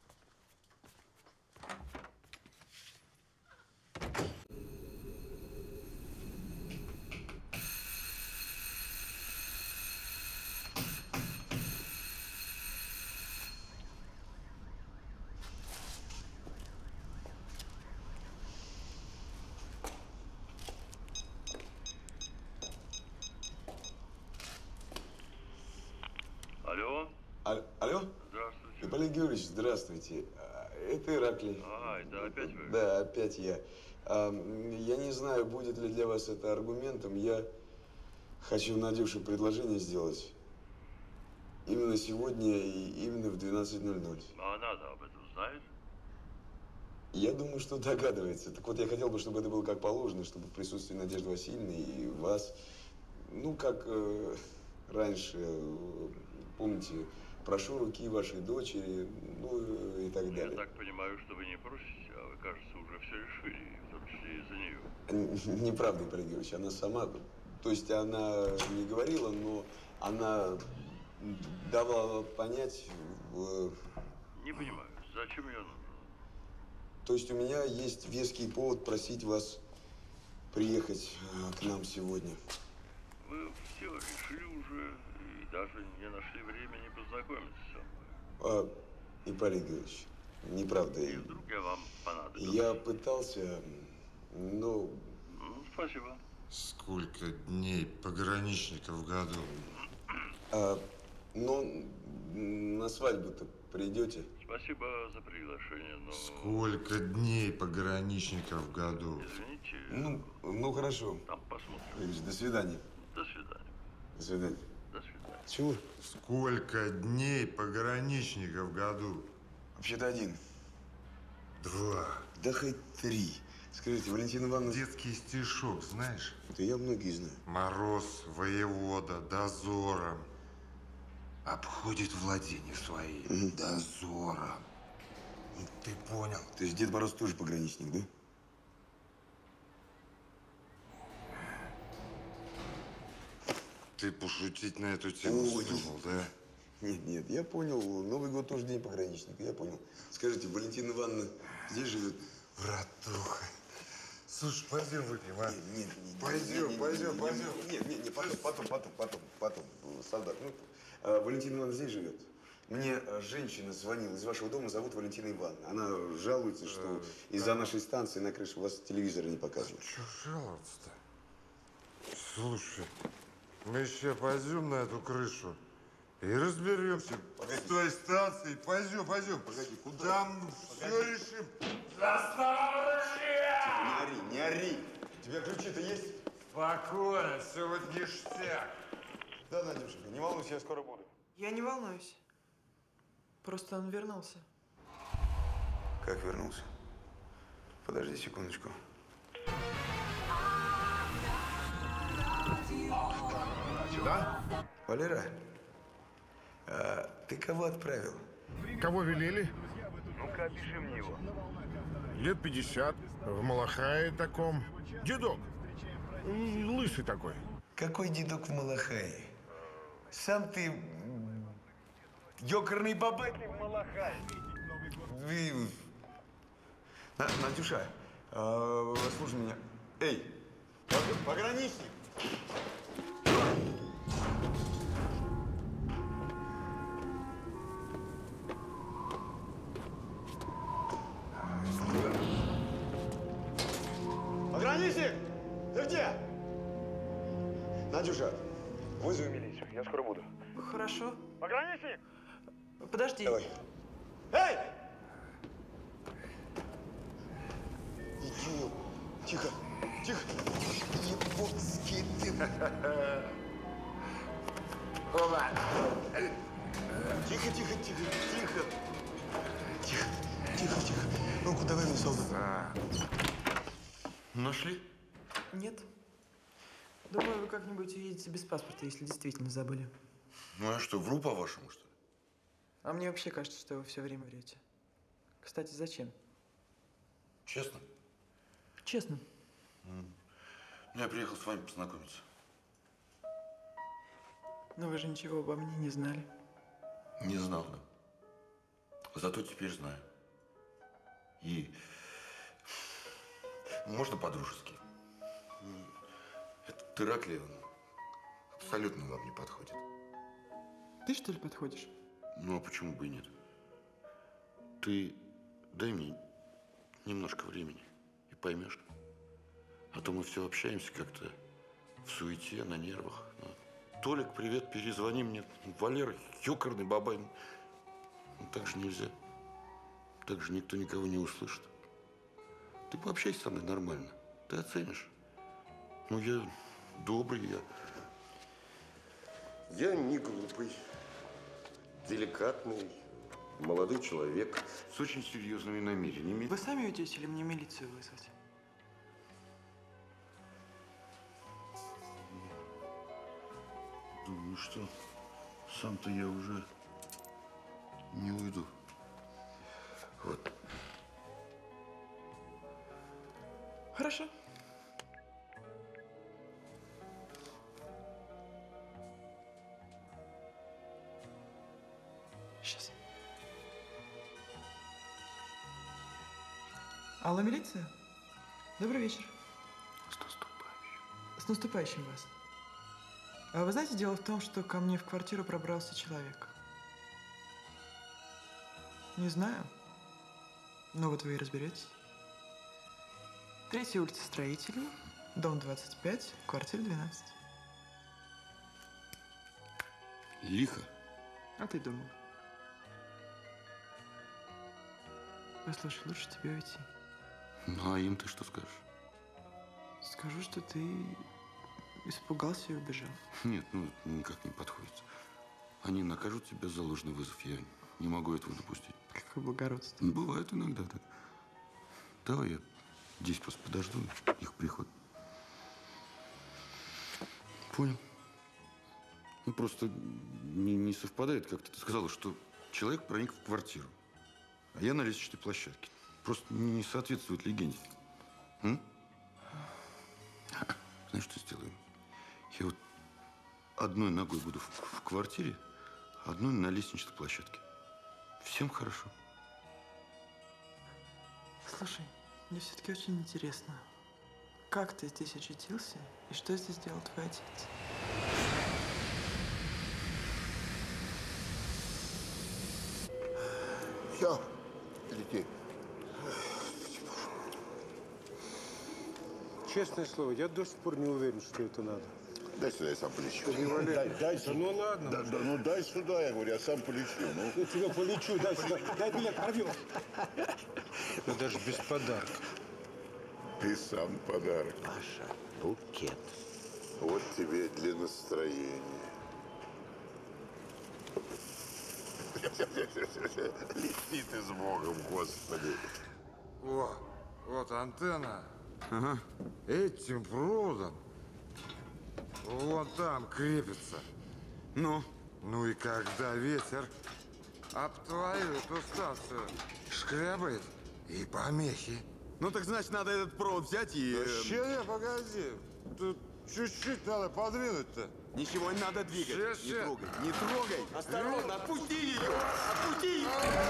Алло? А- Алло? Здравствуйте. Ипполит Георгиевич, здравствуйте. А, Это Ираклий. А, это опять вы? Да, опять я. А, м, Я не знаю, будет ли для вас это аргументом. Я хочу Надюше предложение сделать. Именно сегодня и именно в двенадцать ноль ноль. А она-то об этом знает? Я думаю, что догадывается. Так вот, я хотел бы, чтобы это было как положено, чтобы в присутствии Надежды Васильевны и вас, ну, как э, раньше, э, помните, прошу руки вашей дочери, ну и так далее. Я так понимаю, что вы не просите, а вы, кажется, уже все решили, в том числе из-за нее. Неправда, Ипполит Георгиевич, она сама, то есть она не говорила, но она давала понять… э, Не понимаю, зачем ее нужно? То есть у меня есть веский повод просить вас приехать э, к нам сегодня. Вы все решили уже и даже не нашли времени познакомиться со мной. А, Ипполит Георгиевич, неправда. И вдруг я вам понадоблюсь. Я пытался, но… Ну, спасибо. Сколько дней пограничников в году? А, но на свадьбу-то придете? Спасибо за приглашение, но… Сколько дней пограничников в году? Извините. Ну, ну хорошо. Там посмотрим. Ильич, до свидания. До свидания. До свидания. До свидания. Чего? Сколько дней пограничников в году? Вообще-то один. Два. Да хоть три. Скажите, Валентина Ивановна… Детский стишок, знаешь? Да я многие знаю. Мороз, воевода, дозором обходит владения свои Угу. дозором. Ты понял? То есть Дед Мороз тоже пограничник, да? Ты пошутить на эту тему Ой. вздумал, да? Нет, нет, я понял. Новый год тоже день пограничника, я понял. Скажите, Валентина Ивановна здесь живет? Братуха. Слушай, пойдем выпьем, а? Нет, нет, нет. Пойдем, нет, пойдем, нет, пойдем. Нет, нет, нет, потом, потом, потом, потом, потом, солдат. Ну, а, Валентина Ивановна здесь живет? Мне а, женщина звонила из вашего дома, зовут Валентина Ивановна. Она жалуется, что из-за нашей станции на крыше у вас телевизора не показывают. Что жаловаться-то? Слушай, мы сейчас пойдем на эту крышу и разберемся с той станцией. Пойдем, пойдем. Погоди, куда? Там все решим. Не ори, не ори. У тебя ключи-то есть? Спокойно, все вот ништяк. Да, Надюшенька, не волнуйся, я скоро буду. Я не волнуюсь. Просто он вернулся. Как вернулся? Подожди секундочку. Сюда? Валера, а ты кого отправил? Кого велели? Ну-ка, опиши мне его. Лет пятьдесят, в Малахае таком. Дедок. М, Лысый такой. Какой дедок в Малахае? Сам ты м, ёкарный бабай в Малахае. Вы- На- Надюша, а, слушай меня. Эй, пог- пограничник! Пограничник! Ты где? Надюша, вызови милицию, я скоро буду. Хорошо. Пограничник! Подожди. Давай. Эй! Идиот. Тихо, тихо. Ебутский ты. Опа. Тихо, тихо, тихо, тихо. Тихо, тихо, тихо. Ну-ка, давай на солдат. Нашли? Нет. Думаю, вы как-нибудь уедете без паспорта, если действительно забыли. Ну а что, вру по-вашему, что ли? А мне вообще кажется, что вы все время врете. Кстати, зачем? Честно? Честно. М. Ну, я приехал с вами познакомиться. Но вы же ничего обо мне не знали. Не знал, да. Зато теперь знаю. И можно по-дружески. М, Этот Ираклий, он абсолютно вам не подходит. Ты, что ли, подходишь? Ну, а почему бы и нет? Ты дай мне немножко времени и поймешь. А то мы все общаемся как-то в суете, на нервах. Ну, Толик, привет, перезвони мне. Валера, ёкарный бабай. Ну, так же нельзя. Так же никто никого не услышит. Ты пообщайся со мной нормально. Ты оценишь. Ну, я добрый, я… Я не глупый, деликатный, молодой человек. С очень серьезными намерениями. Вы сами уйдете или мне милицию вызвать? Думаю, что сам-то я уже не уйду. Вот. Хорошо. Сейчас. Алло, милиция? Добрый вечер. С наступающим. С наступающим вас. А вы знаете, дело в том, что ко мне в квартиру пробрался человек. Не знаю. Но вот вы и разберетесь. Третья улица Строителей, дом двадцать пять, квартира двенадцать. Лихо. А ты думал? Послушай, лучше тебе уйти. Ну, а им ты что скажешь? Скажу, что ты испугался и убежал. Нет, ну, никак не подходит. Они накажут тебя за ложный вызов. Я не могу этого допустить. Какое благородство. Бывает иногда так. Давай я здесь просто подожду их приход. Понял. Ну, просто не, не совпадает, как ты сказала, что человек проник в квартиру, а я на лестничной площадке. Просто не соответствует легенде. М? Знаешь, что сделаем? Я вот одной ногой буду в, в квартире, одной на лестничной площадке. Всем хорошо. Слушай, мне все-таки очень интересно, как ты здесь очутился и что здесь делал твой отец? Все, лети. Честное слово, я до сих пор не уверен, что это надо. Дай сюда, я сам полечу. Дай, дай сюда. Ну ладно. Да, да, ну дай сюда, я говорю, я сам полечу. Ну. Я тебя полечу, дай сюда. Дай билет, порвем. Но даже без подарка. Ты сам подарок. Паша, букет. Вот тебе для настроения. Лети ты с Богом, Господи. О, вот антенна. Ага. Этим проводом вон там крепится. Ну? Ну и когда ветер об твою эту станцию шкрябает, и помехи. Ну так значит, надо этот провод взять и... Да ща, погоди. Тут чуть-чуть надо подвинуть-то. Ничего не надо двигать. Ща, Не ща. трогай, не трогай. Осторожно, отпусти ее. Отпусти ее.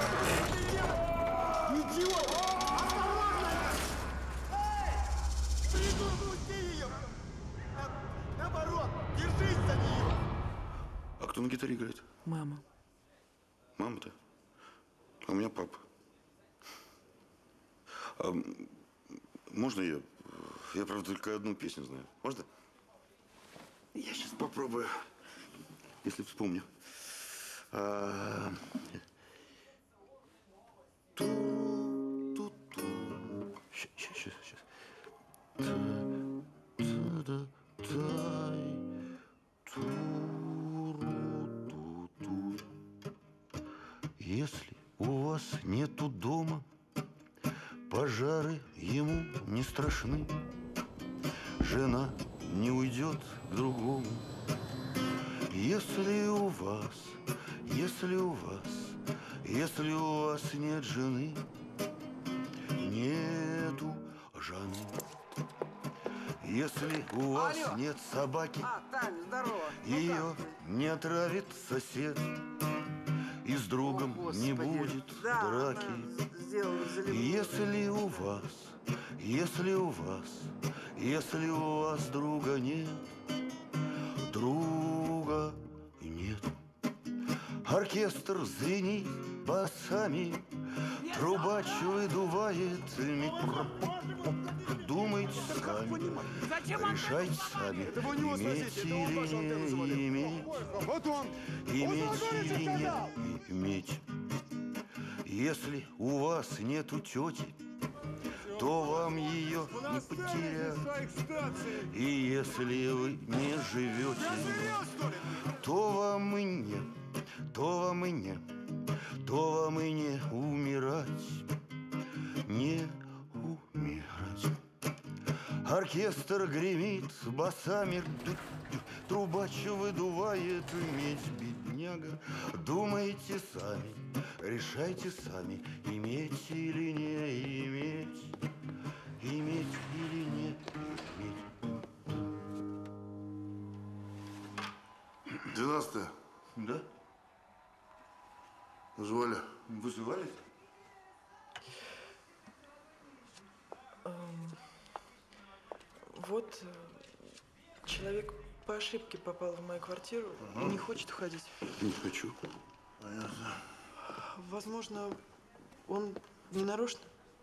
Ничего. Осторожно. Эй! Придурки, ее. Наоборот, держись за нее. А кто на гитаре играет? Мама. Мама-то? А у меня папа. А можно я? Я, правда, только одну песню знаю. Можно? Я сейчас попробую, если вспомню. А... Ту-ту-ту. Сейчас, сейчас, сейчас. Та-да-та-тай. Ту-ру-ту-ту. Если у вас нету дома, пожары ему не страшны. Жена не уйдет к другому. Если у вас, если у вас, если у вас нет жены, нету жены. Если у вас Алло. нет собаки, А, Таня, здорово. Ну ее не отравит сосед, и с другом О, не Господи. будет Да, драки. она сделала заливную. Если у вас, если у вас, если у вас друга нет, друга нет. Оркестр звенит басами, трубач выдувает микро. Думайте сами, решайте сами, иметь или не иметь, иметь или не иметь. Если у вас нету тети, то вам ее не потерять. И если вы не живете, то вам и не, то вам и не, то вам и не умирать, не умирать. Оркестр гремит басами, трубач выдувает медь, бедняга. Думайте сами, решайте сами, иметь или не иметь, иметь или не иметь. Двенадцатое. Да? Вызывали? Вызывали? Эм, Вот э, человек по ошибке попал в мою квартиру и Ага. не хочет уходить. Не хочу. Понятно. Возможно, он не нарочно.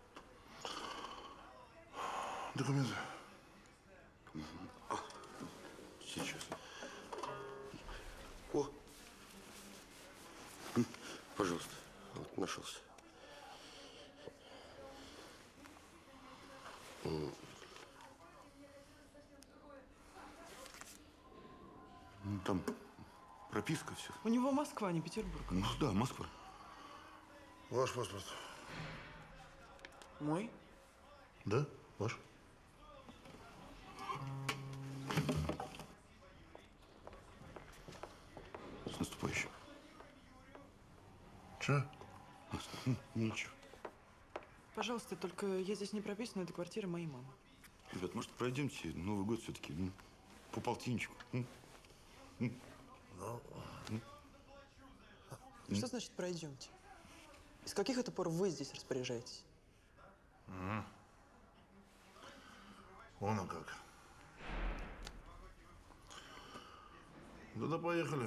Документы. А, сейчас. О! М, Пожалуйста, вот нашелся. М. Ну, Там прописка, все. У него Москва, а не Петербург. Ну да, Москва. Ваш паспорт. Мой? Да, ваш. С наступающим. Че? М, Ничего. Пожалуйста, только я здесь не прописана, это квартира моей мамы. Ребят, может, пройдемте Новый год все-таки по полтинничку? М? М? Что значит пройдемте? С каких это пор вы здесь распоряжаетесь? Ага. Вон он как. Да-да, поехали.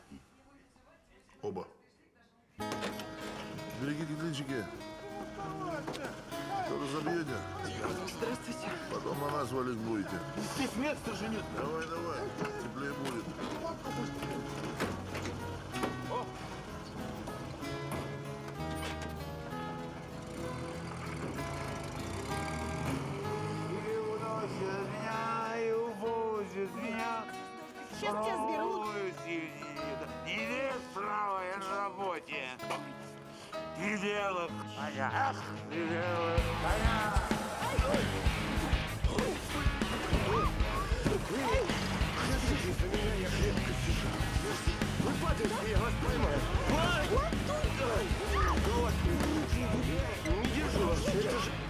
Оба. Берегите ключики. Кто-то забьете. Здравствуйте. Потом на нас валить будете. Здесь места же нет. Давай, давай. Теплее будет. И уносит меня, и увозит меня. Сейчас тебя сберут. Иди справа, я на работе. Ты делах коня. Ах, ты делах коня. Держитесь за меня, я крепко сижу. Вы падаете, я вас поймаю. Вот, не держу вас, это же...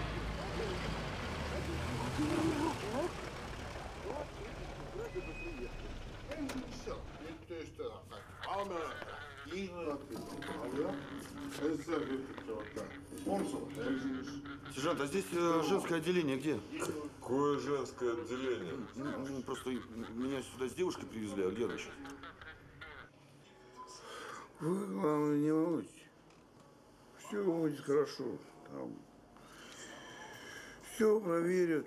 Сержант, а здесь э, женское отделение где? Какое женское отделение? Ну, ну, просто меня сюда с девушкой привезли, а где она сейчас? Вы, главное, не волнуйтесь. Все будет хорошо. Там все проверят.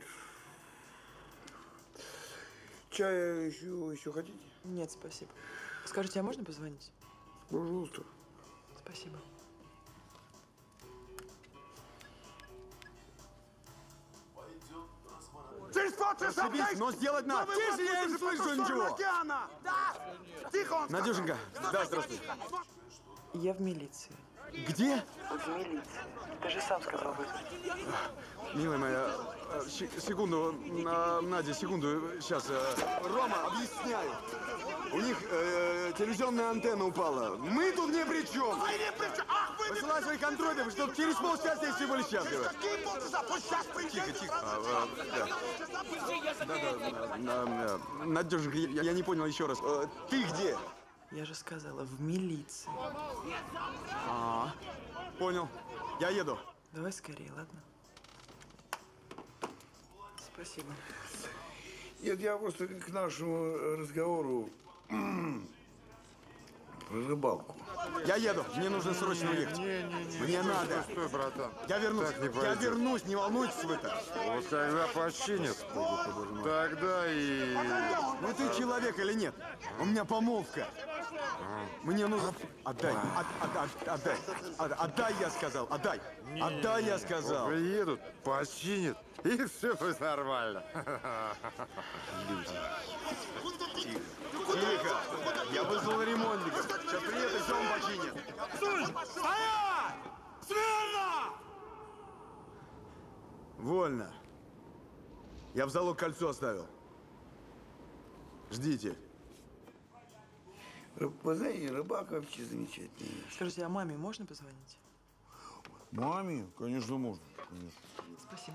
Чая еще, еще хотите? Нет, спасибо. Скажите, а можно позвонить? Пожалуйста. Спасибо. Через полчаса... Ошибись, но сделать надо. Тише, я не слышу ничего. Да! Тихо, он Надюшенька, да, здравствуй. Я в милиции. Где? В милиции. Ты же сам сказал вызвать. Милая моя, э, щи- секунду, на- Надя, секунду, сейчас. э, Рома, объясняю. У них э, телевизионная антенна упала. Мы тут ни при чем. Вы не при чем. Ах, вы... Посылай своих контролеров, чтобы через полчаса все были счастливы. Какие полчаса? Пусть сейчас приедет. Тихо, тихо. А, а, да. Да, да, да, да. Надюшенька, я, я не понял еще раз. Э, Ты где? Я же сказала, в милиции. А, понял. Я еду. Давай скорее, ладно? Спасибо. Нет, я просто к нашему разговору про рыбалку. Я еду. Мне нужно срочно уехать. Не, не, не. Мне стой, надо. Стой, стой, братан. Я вернусь. Так не Я пойдет. вернусь, не волнуйтесь вы-то. Вот когда починят, тогда и... Ну ты человек или нет? У меня помолвка. Мне нужно... Отдай, от- от- от- отдай, От- отдай, я сказал, отдай. Отдай, я сказал. Приедут, починят, и все будет нормально. Тихо. Я вызвал ремонтников. Сейчас приедет, и все он починит. Стоять! Смирно! Вольно. Я в залог кольцо оставил. Ждите. Вы знаете, рыбак вообще замечательный. Скажите, а маме можно позвонить? Маме? Конечно, можно. Конечно. Спасибо.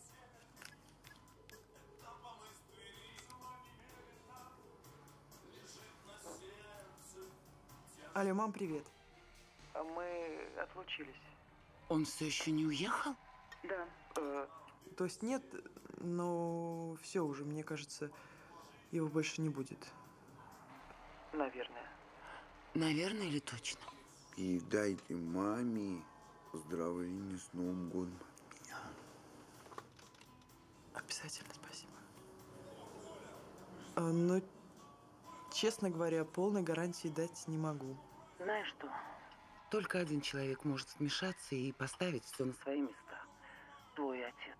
Алло, мам, привет. Мы отлучились. Он все еще не уехал? Да. Э, то есть нет, но все уже, мне кажется, его больше не будет. Наверное. Наверное или точно? И дайте маме поздравления с Новым годом. Обязательно, спасибо. А, но, честно говоря, полной гарантии дать не могу. Знаешь что? Только один человек может вмешаться и поставить все на свои места. Твой отец.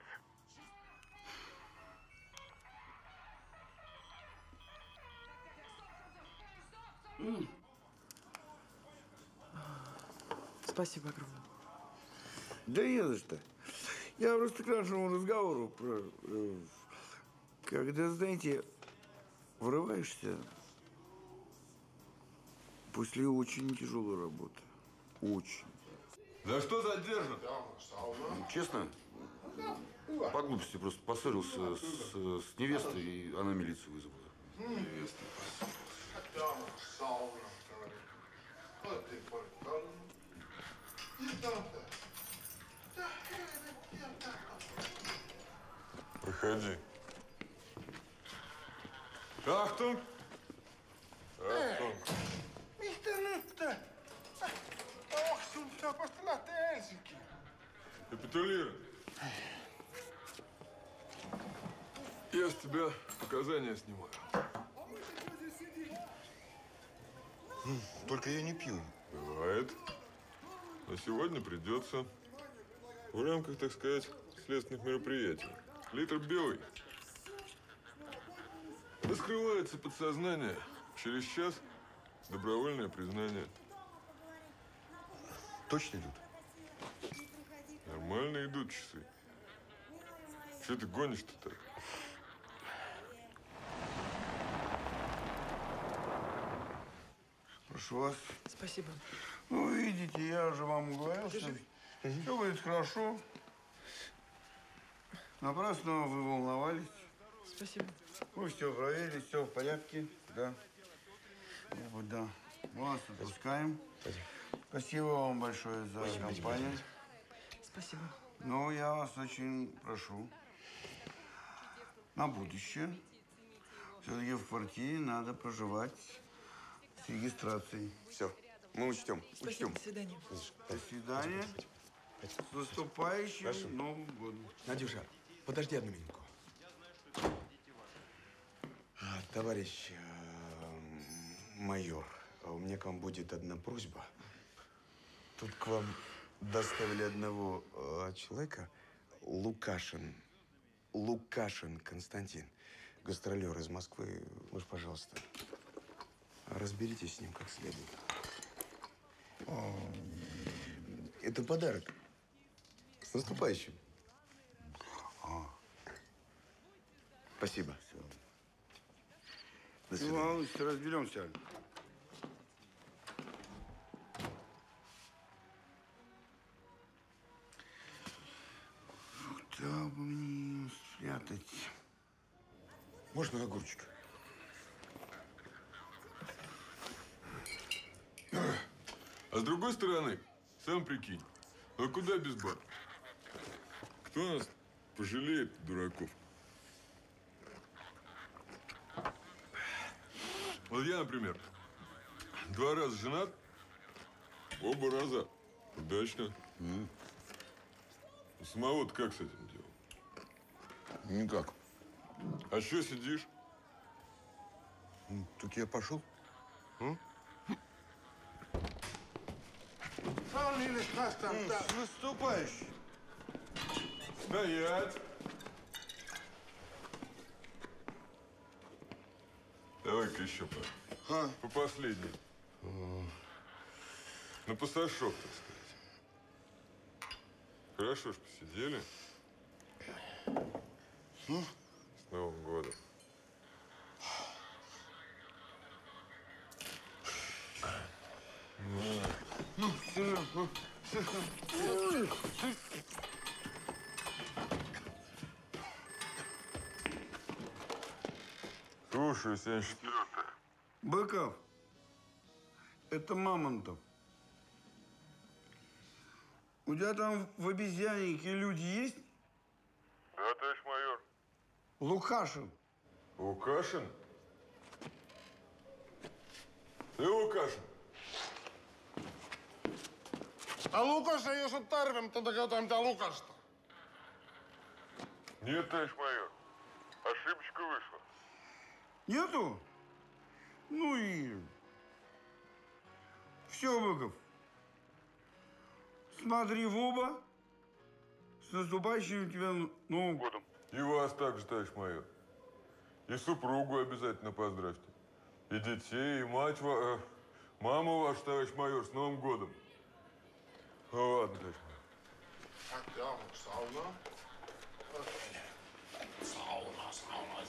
М. Спасибо огромное. Да не за что. Я просто к нашему разговору про... э, Когда, знаете, врываешься после очень тяжелой работы. Очень. За что задержан? Честно, по глупости просто поссорился с, с невестой, и она милицию вызвала. Невеста. Проходи. Achtung! Achtung! Nicht der Lüfte! Ach, so ein Postulat der Helsinki. Капитулируй. Я с тебя показания снимаю. Только я не пью. Бывает. Но сегодня придется. В рамках, так сказать, следственных мероприятий. Литр белый. Раскрывается подсознание. Через час добровольное признание. Точно идут? Нормально идут часы. Че ты гонишь-то так? Прошу вас. Спасибо. Ну, видите, я же вам говорил, что все будет хорошо. Напрасно вы волновались. Спасибо. Мы все проверили, все в порядке. Да. Вот, да. Мы вас отпускаем. Спасибо вам большое за Спасибо. компанию. Спасибо. Но я вас очень прошу, на будущее, все-таки в квартире надо проживать с регистрацией. Все, мы учтем. Спасибо, Учтем. до свидания. До свидания. С наступающим Прошу. Новым годом. Надюша, подожди одну минутку. А, Товарищ э, майор, а у меня к вам будет одна просьба. Тут к вам доставили одного э, человека, Лукашин. Лукашин Константин, гастролер из Москвы. Вы ж, пожалуйста, разберитесь с ним как следует. Это подарок. С наступающим. Спасибо. До Не свидания. волнуйтесь, разберемся. Куда бы мне спрятать? Можно огурчик? А с другой стороны, сам прикинь, а куда без баб? Кто нас пожалеет, дураков? Вот я, например, два раза женат, оба раза удачно. У самого-то как с этим делом? Никак. А что сидишь? Так я пошел. С наступающим. Стоять! Давай-ка еще по, А? по последней. На пасашок, так сказать. Хорошо ж посидели. С Новым годом. Слушаю, семьдесят четвёртая. Быков, это Мамонтов. У тебя там в обезьяннике люди есть? Да, товарищ майор. Лукашин. Лукашин? Ты Лукашин? А Лукаша, если тарвим, то догадаем, да Лукаш-то. Нет, товарищ майор. Ошибочка вышла. Нету? Ну и... Все, Быков. Смотри в оба. С наступающим тебя Новым годом. И вас также, товарищ майор. И супругу обязательно поздравьте. И детей, и мать, ва- э, маму вашу, товарищ майор, с Новым годом. Ну, ладно, товарищ майор. Идем в сауну. Сауна, сауна.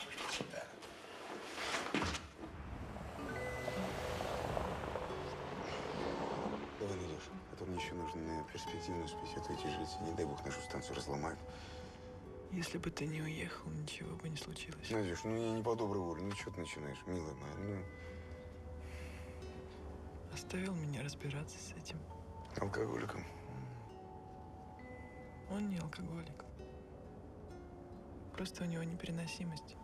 Давай найдешь. А то мне еще нужно на перспективную успеть. А то эти жильцы, не дай бог, нашу станцию разломают. Если бы ты не уехал, ничего бы не случилось. Надюш, ну я не по доброй воле. Ну что ты начинаешь, милая моя? Ну, Оставил меня разбираться с этим. алкоголиком. Он не алкоголик. Просто у него непереносимость.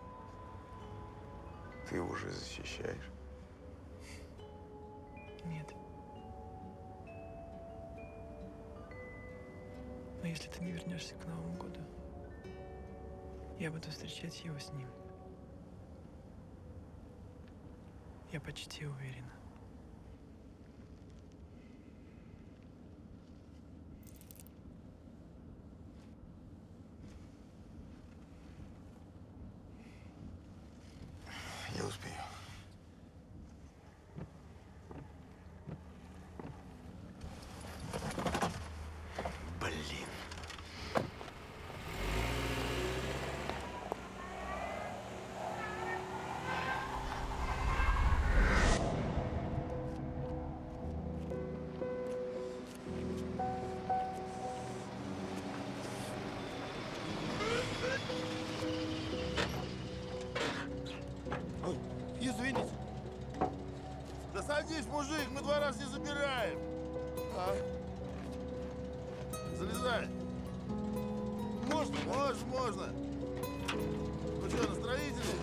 Ты его же защищаешь. Нет. Но если ты не вернешься к Новому году, я буду встречать его с ним. Я почти уверена. Я успею. Блин. Извините. Да садись, мужик, мы два раза не забираем. А? Залезай. Можно? Можно, можно. Ну что, на строителей?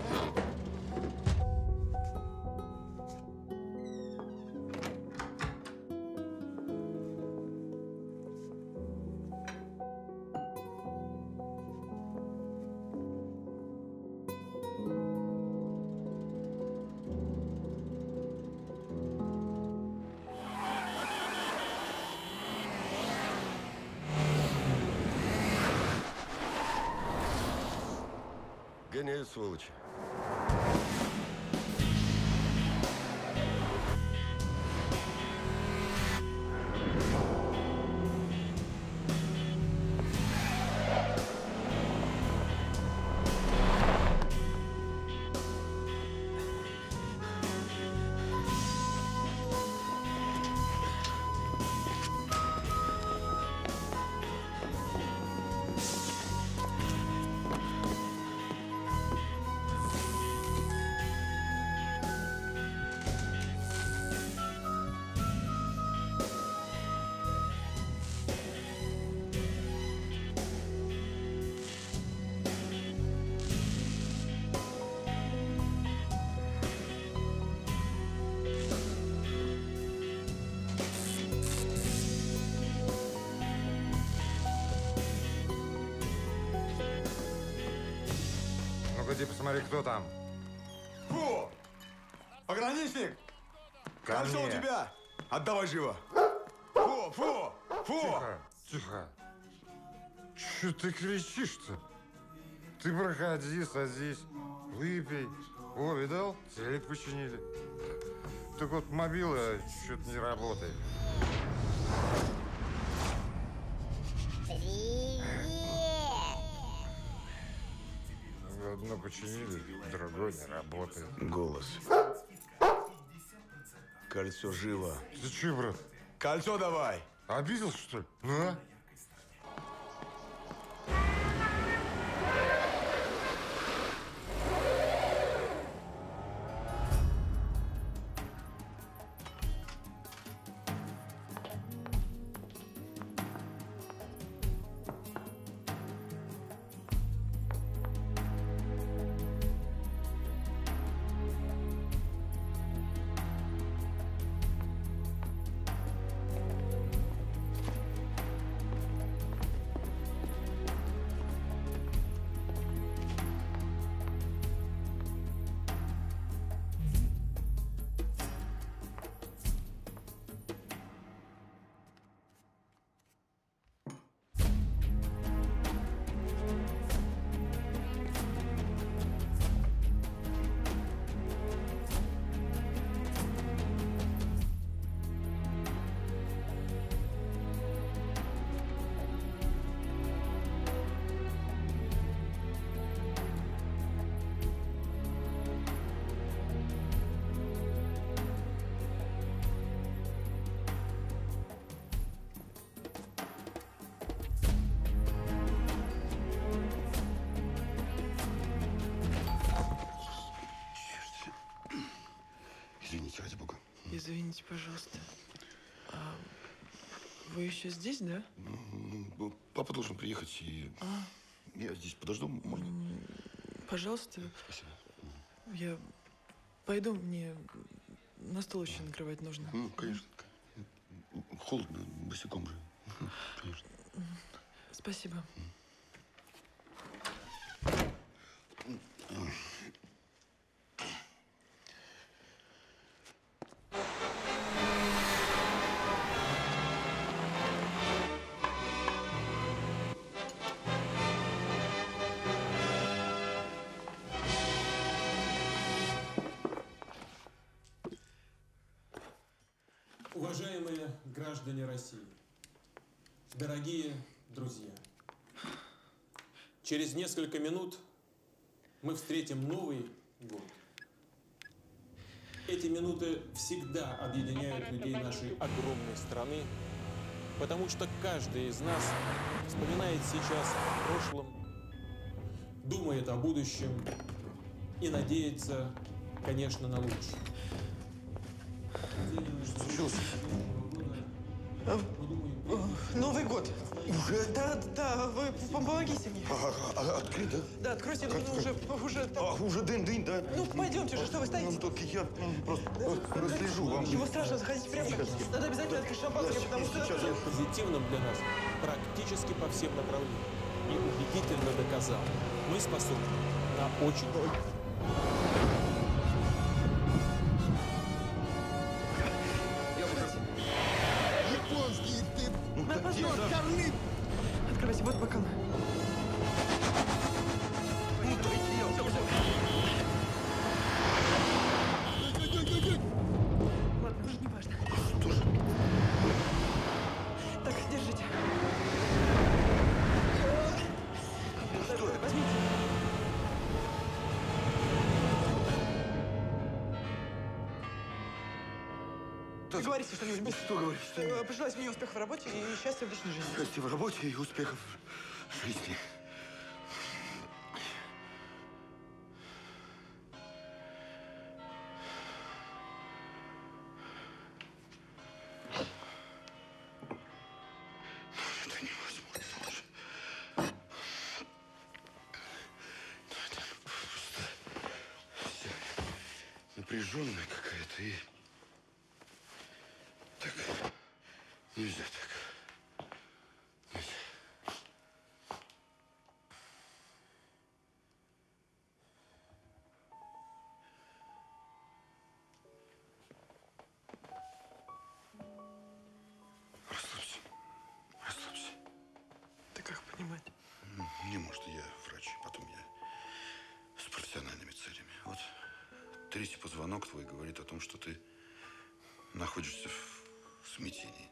Гоняют, сволочи. Погоди, посмотри, кто там. Фу! Пограничник! Ко Кольцо у мне. тебя! Отдавай живо! Фу, фу, фу! Тихо, тихо. Че ты кричишь-то? Ты проходи, садись, выпей. О, видал? Телек починили. Так вот, мобила что-то не работает. Одно починили, другое не работает. Голос. Кольцо живо. Ты че, брат? Кольцо давай. Обиделся, что ли? Ну, а? Извините, ради бога. Извините, пожалуйста. А вы еще здесь, да? Ну, папа должен приехать, и А, я здесь подожду, можно? пожалуйста. Спасибо. Я пойду, мне на стол еще накрывать нужно. Ну, конечно. Холодно, босиком же. Конечно. Спасибо. Уважаемые граждане России, дорогие друзья, через несколько минут мы встретим Новый год. Эти минуты всегда объединяют людей нашей огромной страны, потому что каждый из нас вспоминает сейчас о прошлом, думает о будущем и надеется, конечно, на лучшее. Случилось? А, Новый год. Уже? Да, да, вы помогите мне. А, а, открыть, да? Да, откройте, я думаю, уже, уже там. А, уже день-день, да? Ну, пойдемте же, что вы стоите? Ну, только я ну, просто разлежу вам. Ничего страшного, заходите прямо. Надо обязательно открыть шампанское, потому что... Сейчас он позитивным для нас практически по всем направлениям и убедительно доказал, мы способны на очень много. Японский ты! Ну, так где же? Корли! Открывайте, вот бокал. Ну, дайте я. Все, все. Ладно, уже не важно. Что же? Так, держите. Что это? Возьмите. Говорите что-нибудь. Что говорить? Э, Пожелайте мне успехов в работе и счастья в личной жизни. Счастья в работе и успехов в жизни. Это невозможно уже. Это просто вся напряженная какая-то и... Так, нельзя так. Нельзя. Расслабься. Расслабься. Да как понимать? Не, может, я врач, потом я с профессиональными целями. Вот третий позвонок твой говорит о том, что ты находишься в в смятении.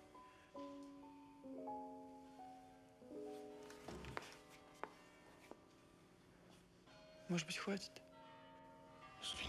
Может быть, хватит? Извини.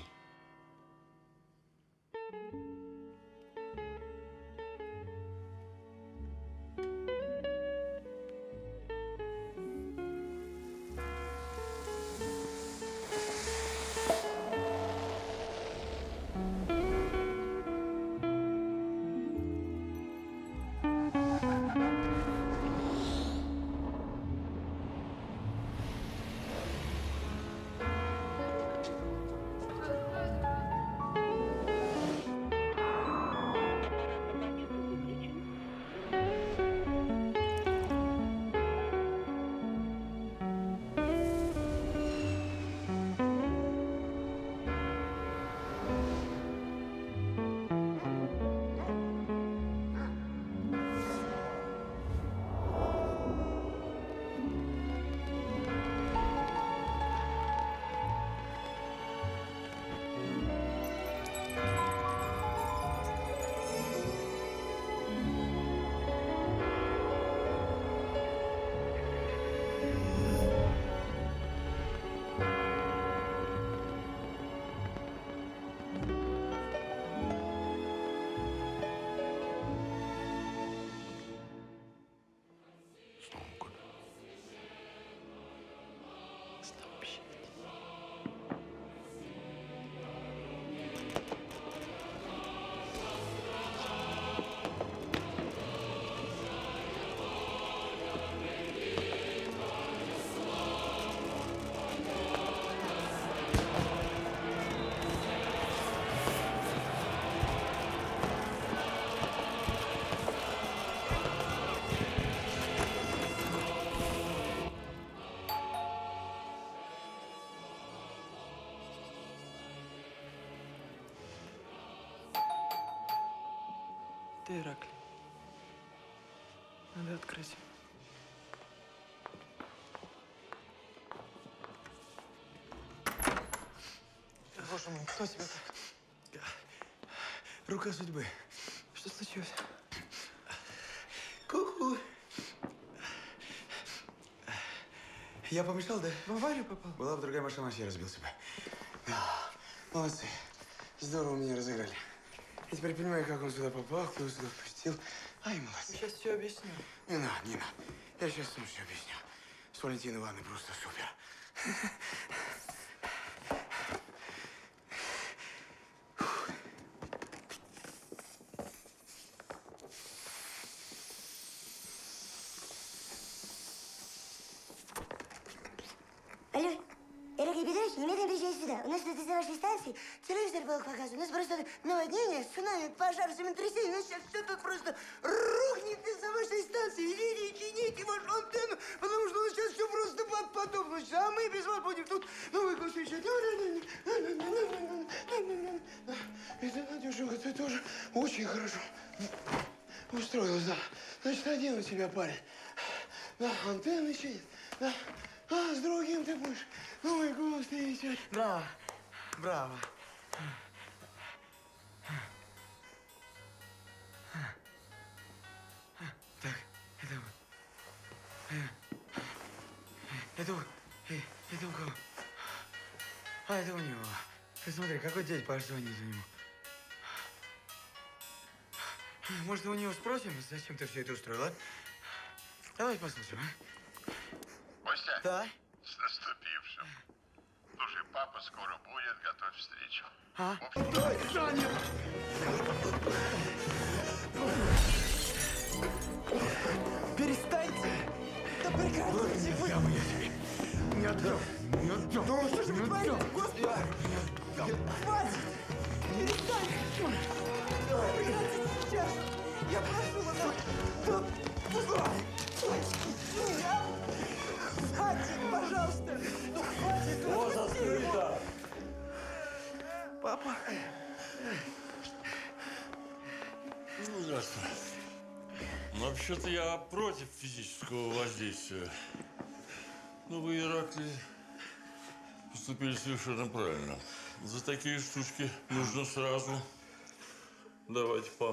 Где Ираклий? Надо открыть. Боже мой, кто тебя так? Рука судьбы. Что случилось? Ку-ку. Я помешал, да? В аварию попал? Была бы другая машина, я разбился бы. Молодцы. Здорово меня разыграли. Я теперь понимаю, как он сюда попал, кто его сюда впустил. Ай, молодцы. Сейчас все объясню. Не надо, не надо. Я сейчас сам все объясню. С Валентиной Ивановной просто супер. Алло, Ираклий Петрович, немедленно приезжай сюда. У нас тут из-за вашей станции телевизор плохо показывает. У нас просто наводнение, цунами, пожар, землетрясение. У нас сейчас все тут просто рухнет из-за вашей станции. Идите и чините вашу антенну, потому что у нас сейчас все просто под потоп. А мы без вас будем тут Новый год встречать. Это, Надюшенька, ты тоже очень хорошо устроилась, да. Значит, один у тебя парень. Да, антенны чинит, да. А с другим ты будешь Новый год встречать. Браво, браво. Так, это вот. Это вот. Это у кого? А, это у него. Ты смотри, какой дядь позвонит у него. Может, у него спросим, зачем ты все это устроил, а? Давай послушаем, а? Костя? Да? С наступившим. Слушай, папа скоро будет, готовь встречу. А? Ой, Саня! Перестаньте! Да прекратите вы! Я тебе не отдам! Не отдам! Ну что же Не вы отдам! творите, Господи? Хватит! Перестаньте! Прекратите сейчас! Я прошу вас! Да, да, хватит, пожалуйста! Ну хватит! Вот открыто! Папа! Ну, здравствуй. Ну, вообще-то я против физического воздействия. Ну, вы, Ираклий, поступили совершенно правильно. За такие штучки нужно сразу давать по...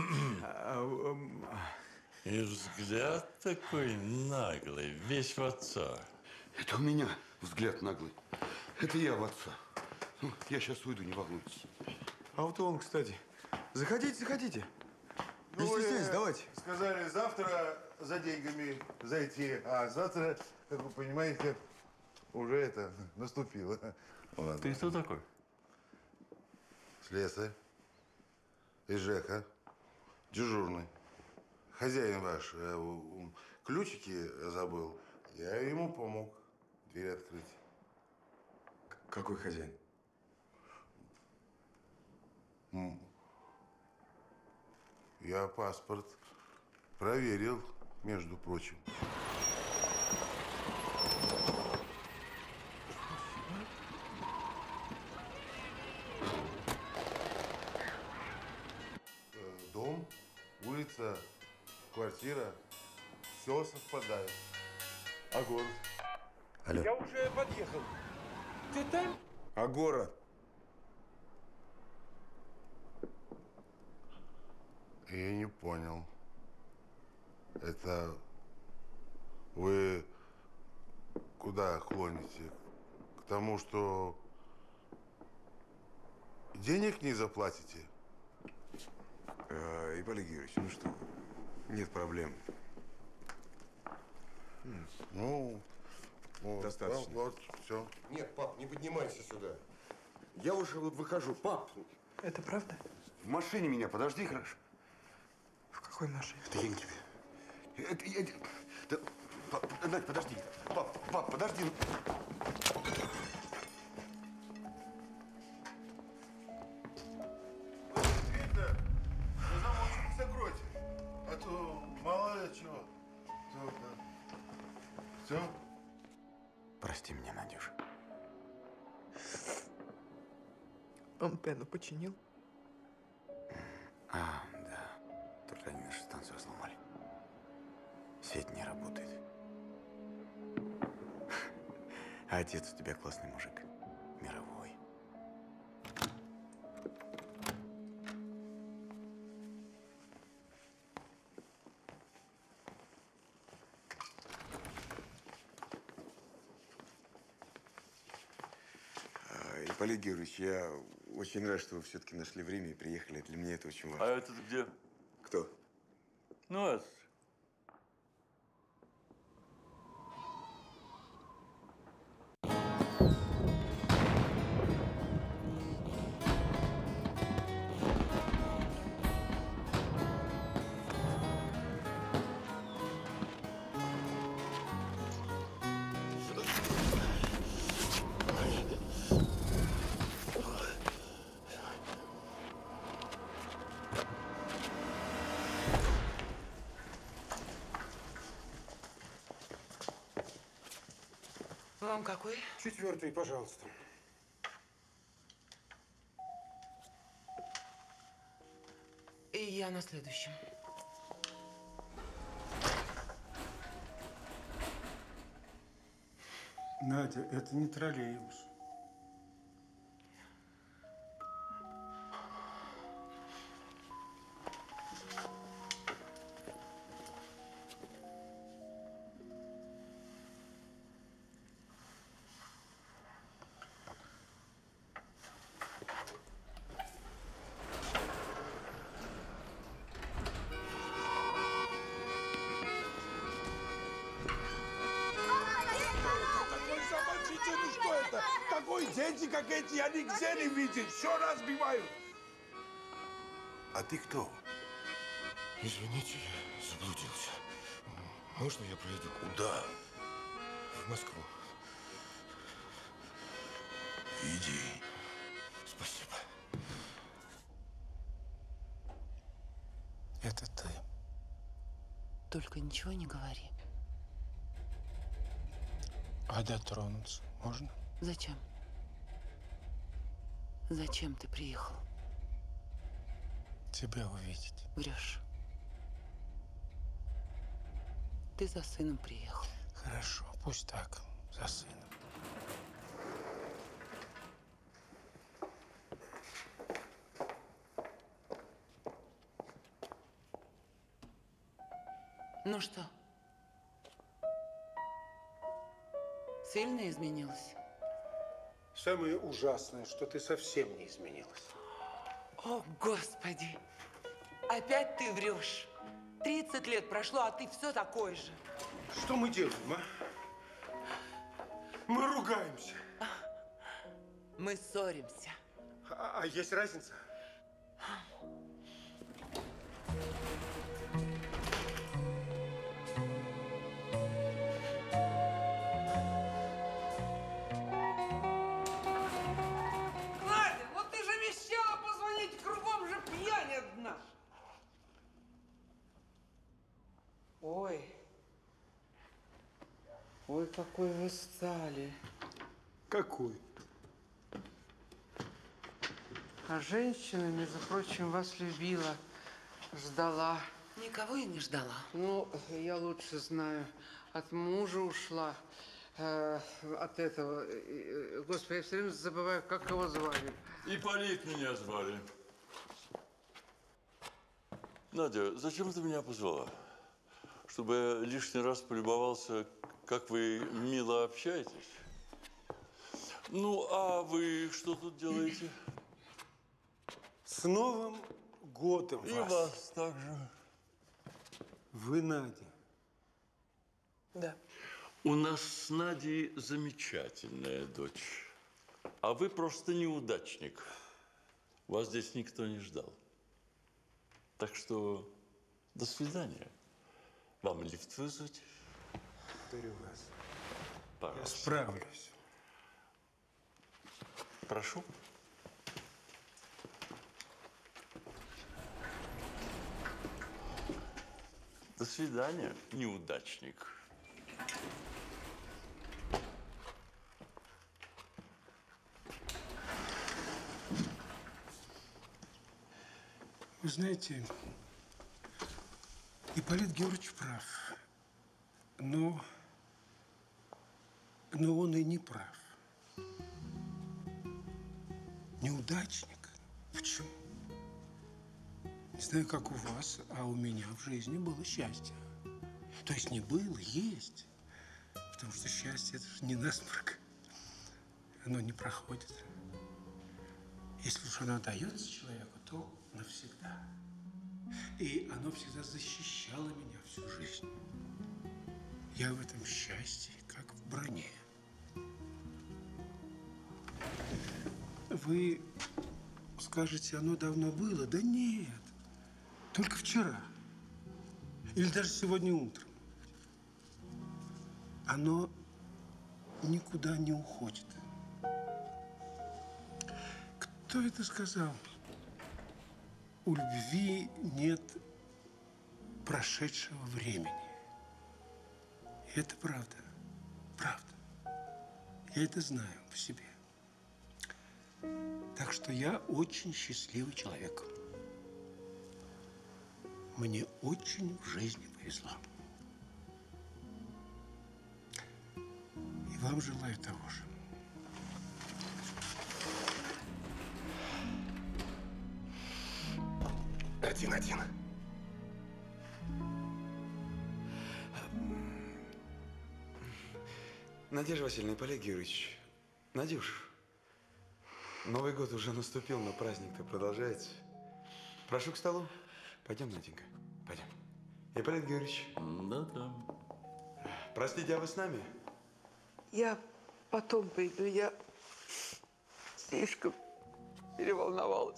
И взгляд такой наглый, весь в отца. Это у меня взгляд наглый. Это я в отца. Ну, я сейчас уйду, не волнуйтесь. А вот он, кстати. Заходите, заходите. Не Ну, стесняйтесь, вы давайте. Сказали завтра за деньгами зайти, а завтра, как вы понимаете, уже это наступило. Ладно. Ты кто такой? Слесарь. Из ЖЭКа. Дежурный. Хозяин ваш э, ключики забыл. Я ему помог дверь открыть. Какой хозяин? М. Я паспорт проверил, между прочим. Э, Дом, улица, квартира, все совпадает. А город? Алло. Я уже подъехал. Ты там? А город? Я не понял. Это вы куда клоните? К тому, что денег не заплатите? А, Ипполит Георгиевич, ну что вы, нет проблем. Ну, вот, Достаточно. Вот, все. Нет, пап, не поднимайся сюда. Я уже вот выхожу. Пап! Это правда? В машине меня подожди, хорошо? В какой машине? Да я не тебе. Это, я, да, пап, Надь, подожди. Пап, пап, подожди. Дверь-то на замочек закройте. А то мало ли чего. Все? Прости меня, Надюш. Антенну починил? А, да. Только станцию сломали. Сеть не работает. А отец у тебя классный мужик. Мировой. А, Ипполит Георгиевич, я очень рад, что вы все-таки нашли время и приехали. Для меня это очень важно. А этот где? Кто? Ну, этот. Вам какой? Четвертый, пожалуйста. И я на следующем. Надя, это не троллейбус. Такой дети, как эти, я нигде не видел. Все разбивают. А ты кто? Извините, я заблудился. Можно я пройду? Куда? В Москву. Иди. Спасибо. Это ты. Только ничего не говори. А дотронуться можно? Зачем? Зачем ты приехал? Тебя увидеть. Врешь. Ты за сыном приехал. Хорошо, пусть так, за сыном. Ну что? Сильно изменилась? Самое ужасное, что ты совсем не изменилась. О, Господи! Опять ты врешь. тридцать лет прошло, а ты все такой же. Что мы делаем, а? Мы ругаемся. Мы ссоримся. А, а есть разница? Надя, ну ты же обещала позвонить, кругом же пьянь одна. Ой. Ой, какой вы стали. Какой? А женщина, между прочим, вас любила, ждала. Никого я не ждала. Ну, я лучше знаю. От мужа ушла. Э, от этого. Э, Господи, я все время забываю, как его звали. Ипполит меня звали. Надя, зачем ты меня позвала? Чтобы я лишний раз полюбовался, как вы мило общаетесь? Ну, а вы что тут делаете? С Новым годом И вас. вас также. Вы Надя. Да. У нас с Надей замечательная дочь. А вы просто неудачник. Вас здесь никто не ждал. Так что до свидания. Вам лифт вызвать? Благодарю вас. Пожалуйста. Я справлюсь. Прошу. До свидания, неудачник. Вы знаете, Ипполит Георгиевич прав. Но, но он и не прав. Неудачник. Почему? Не знаю, как у вас, а у меня в жизни было счастье. То есть не было, есть. Потому что счастье – это же не насморк. Оно не проходит. Если уж оно дается человеку, то навсегда. И оно всегда защищало меня всю жизнь. Я в этом счастье, как в броне. Вы скажете, оно давно было? Да нет, только вчера. Или даже сегодня утром. Оно никуда не уходит. Кто это сказал? У любви нет прошедшего времени. И это правда. Правда. Я это знаю по себе. Так что я очень счастливый человек. Мне очень в жизни повезло. И вам желаю того же. Один-один. Надежда Васильевна, Ипполит Георгиевич. Надюш, Новый год уже наступил, но праздник-то продолжается. Прошу к столу. Пойдем, Наденька, пойдем. Ипполит Георгиевич. Да-да. Простите, а вы с нами? Я потом приду, я слишком переволновалась.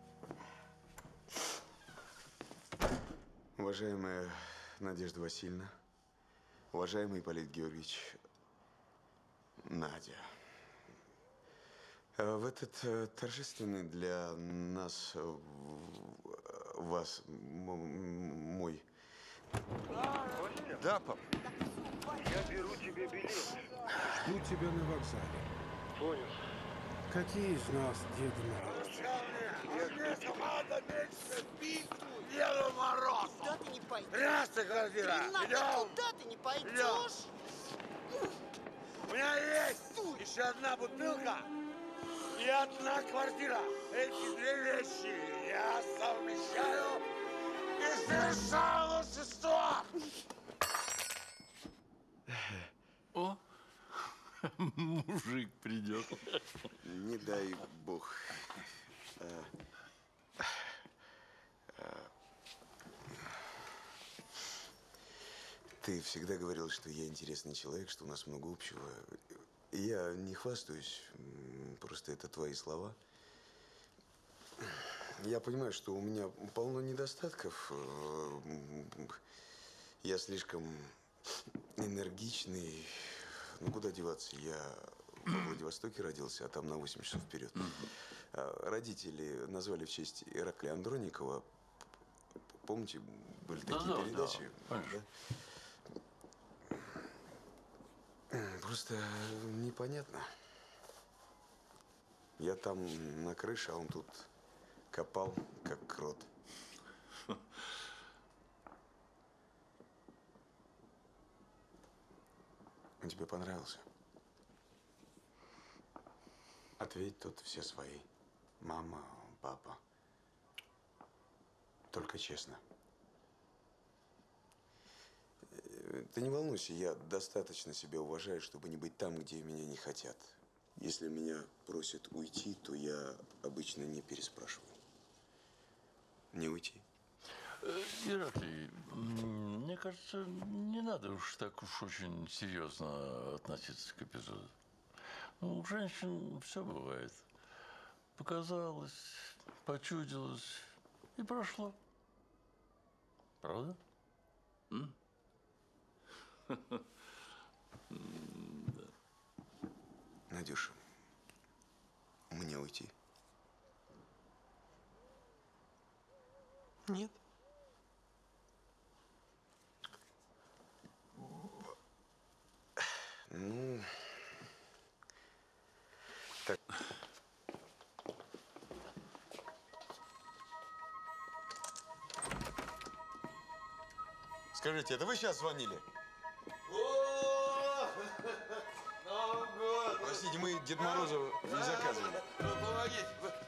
Уважаемая Надежда Васильевна, уважаемый Ипполит Георгиевич, Надя, в этот э, торжественный для нас, э, вас, м- мой... Да, пап. Я беру тебе билет. Жду тебя на вокзале. Понял. Какие из нас Деда Мороз? Надо меньше бить Деду Морозу. Куда ты не пойдешь? Здравствуй, квартира. Ренат, Идем. куда ты не пойдешь? Идем. У меня есть еще одна бутылка и одна квартира. Эти две вещи я совмещаю и совершаю волшебство. О, мужик придет. Не дай бог. А, а, Ты всегда говорил, что я интересный человек, что у нас много общего. Я не хвастаюсь, просто это твои слова. Я понимаю, что у меня полно недостатков. Я слишком энергичный. Ну, куда деваться? Я во Владивостоке родился, а там на восемь часов вперед. Родители назвали в честь Ираклия Андроникова. Помните, были такие Да, да, передачи? да, Да? Просто непонятно. Я там на крыше, а он тут копал, как крот. Он тебе понравился? Ответь тут все свои. Мама, папа. Только честно. Ты не волнуйся, я достаточно себя уважаю, чтобы не быть там, где меня не хотят. Если меня просят уйти, то я обычно не переспрашиваю. Не уйти? Ираклий, мне кажется, не надо уж так уж очень серьезно относиться к эпизоду. Ну, у женщин все бывает. Показалось, почудилось и прошло. Правда? М? Надюша, мне уйти? Нет. Ну, так. Скажите, это вы сейчас звонили? О, Новый год! Простите, мы Дед Мороза не заказывали. Помогите.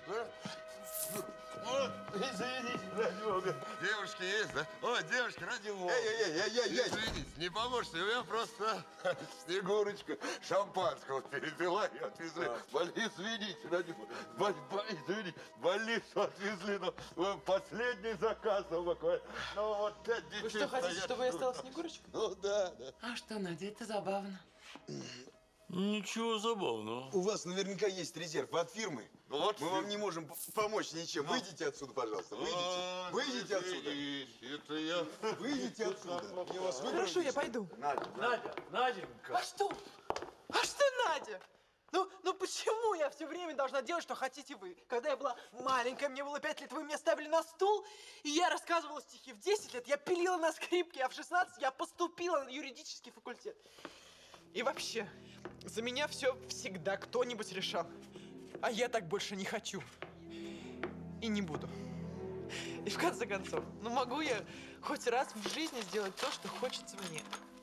Вот, извините, ради бога. Девушки есть, да? О, девушки, ради бога. Эй, эй, эй, эй, эй, эй. Извините, не поможете, у меня просто Снегурочка шампанского перепила и отвезли. Боль, извините, ради бога. Боль, боль, извините, больницу отвезли, но последний заказ буквально. Ну вот пять детей. Вы что, хотите, стоят. чтобы я стала Снегурочкой? Ну да, да. А что, Надя, это забавно. Ничего забавного. У вас наверняка есть резерв. Вы от фирмы. Вот Мы вам не можем п- помочь ничем. Выйдите отсюда, пожалуйста. Выйдите. Выйдите отсюда. Это я. Выйдите отсюда. Мне вас выбрали. Хорошо, я пойду. Надя, Надя, Наденька. А что? А что, Надя? Ну, ну почему я все время должна делать, что хотите вы? Когда я была маленькая, мне было пять лет, вы меня ставили на стул, и я рассказывала стихи. В десять лет я пилила на скрипке, а в шестнадцать я поступила на юридический факультет. И вообще, за меня все всегда кто-нибудь решал. А я так больше не хочу. И не буду. И в конце концов, ну могу я хоть раз в жизни сделать то, что хочется мне.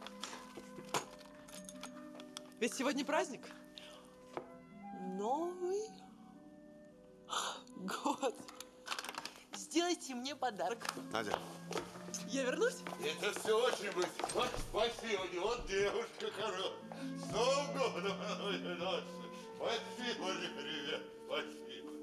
Ведь сегодня праздник. Новый год. Сделайте мне подарок. Надя. Я вернусь? Это все очень быстро. Вот, спасибо, вот девушка хорошая. С Новым годом, Анна. Спасибо, ребят, спасибо.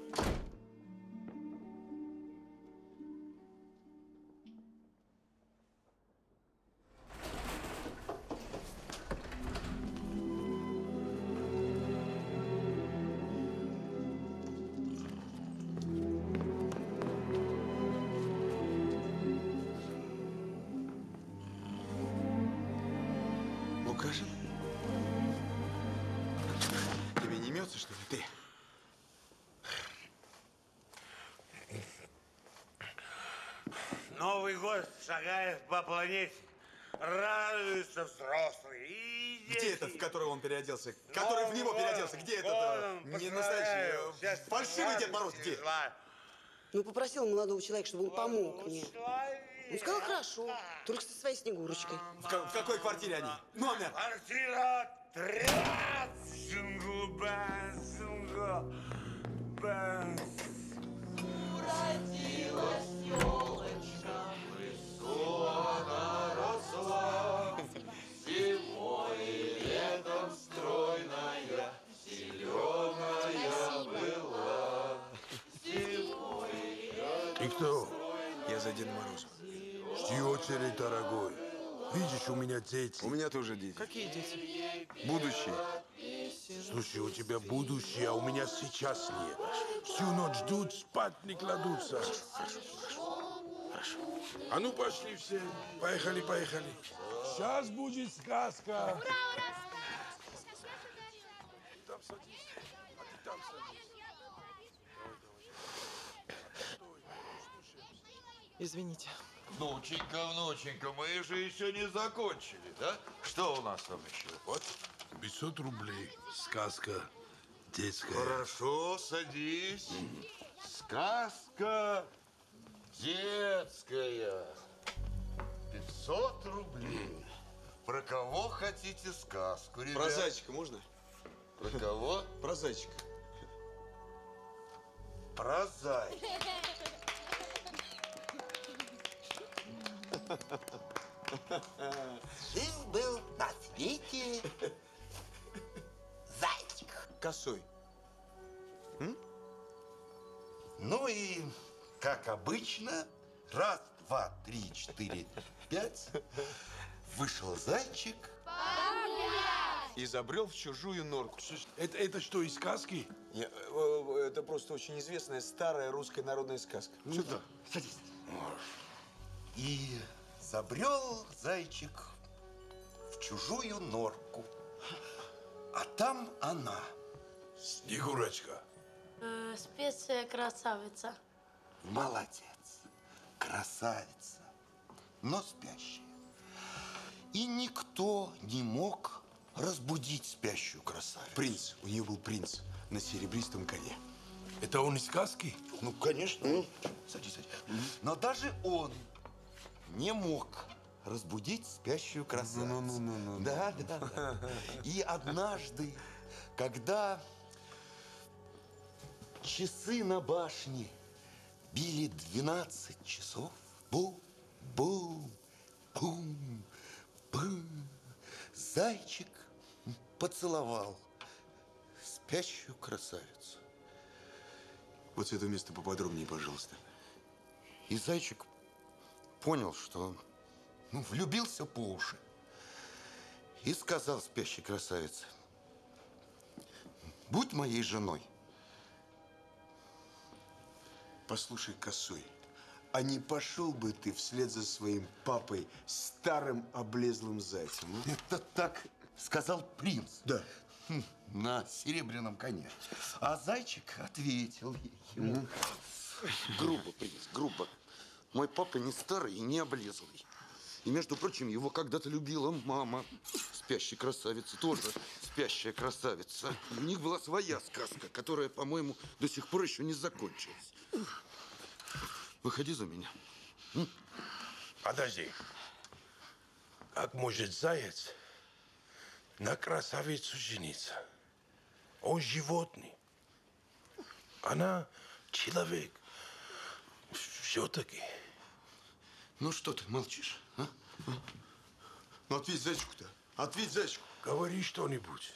Лукашин? Тебе не имется, что ли, ты? Новый год шагает по планете. Радуются взрослые и дети. Где этот, в которого он переоделся? Который в него переоделся? Где этот? э, Не настоящий, э, фальшивый Дед Мороз? Где? Ну, попросил молодого человека, чтобы он помог мне. Он сказал, хорошо, только со своей Снегурочкой. В, ка- в какой квартире они? Номер? Квартира тринадцать. Сингл бэн, сингл бэн. Уродилась елочка, высоко росла, зимой и летом стройная, зеленая была. Зимой и летом И кто? Я за Дедом Морозом. Жди очередь, дорогой. Видишь, у меня дети. У меня тоже дети. Какие дети? Будущее. Слушай, у тебя будущее, а у меня сейчас нет. Всю ночь ждут, спать не кладутся. А ну пошли все. Поехали, поехали. Сейчас будет сказка. Ура, ура! Там садись. А ты там садись. Извините. Внученька, внученька, мы же еще не закончили, да? Что у нас там еще? Вот. пятьсот рублей. Сказка детская. Хорошо, садись. Сказка детская. пятьсот рублей. Про кого хотите сказку, ребят? Про зайчика можно? Про кого? Про зайчика. Про зайчика. Жил-был на свете зайчик. Косой. М? Ну и, как обычно, раз, два, три, четыре, пять, вышел зайчик. И забрел в чужую норку. Это, это что, из сказки? Не, э, э, это просто очень известная старая русская народная сказка. Сюда, садись. И забрел зайчик в чужую норку. А там она. Снегурочка. Э, специя красавица. Молодец. Красавица, но спящая. И никто не мог разбудить спящую красавицу. Принц. У нее был принц на серебристом коне. Это он из сказки? Ну, конечно. Ну, садись, садись. Но даже он не мог разбудить спящую красавицу. Ну, ну, ну, ну, ну. Да, да, да. И однажды, когда часы на башне били двенадцать часов, бум, бум, бум, бум, зайчик поцеловал спящую красавицу. Вот с этого места поподробнее, пожалуйста. И зайчик понял, что ну, влюбился по уши. И сказал спящей красавице: будь моей женой. Послушай, Косой, а не пошел бы ты вслед за своим папой, старым облезлым зайцем? Ну? Это так сказал принц. Да. На серебряном коне. А зайчик ответил ему. Мгм. Грубо, принц, грубо. Мой папа не старый и не облезлый. И, между прочим, его когда-то любила мама спящей красавицы. Тоже спящая красавица. У них была своя сказка, которая, по-моему, до сих пор еще не закончилась. Выходи за меня. М? Подожди. Как может заяц на красавицу жениться? Он животный. Она человек. Все-таки. Ну что ты молчишь, а? а? Ну ответь зайчику-то. Ответь зайчику. Говори что-нибудь.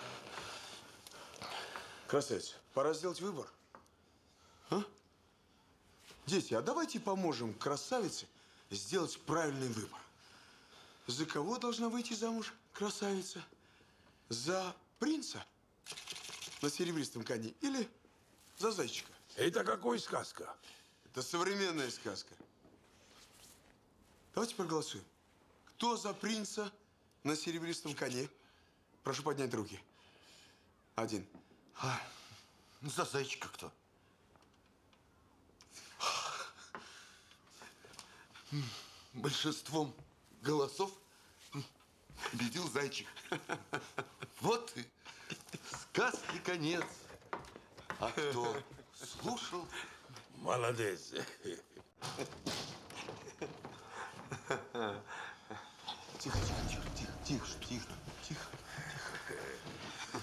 Красавица, пора сделать выбор. А? Дети, а давайте поможем красавице сделать правильный выбор. За кого должна выйти замуж красавица? За принца на серебристом коне или за зайчика? Это какой сказка? Это современная сказка. Давайте проголосуем. Кто за принца на серебристом коне? Прошу поднять руки. Один. А, за зайчика кто? Большинством голосов победил зайчик. Вот и сказки конец. А кто слушал? Молодец. Тихо, тихо, тихо, тихо, тихо, тихо, тихо, тихо.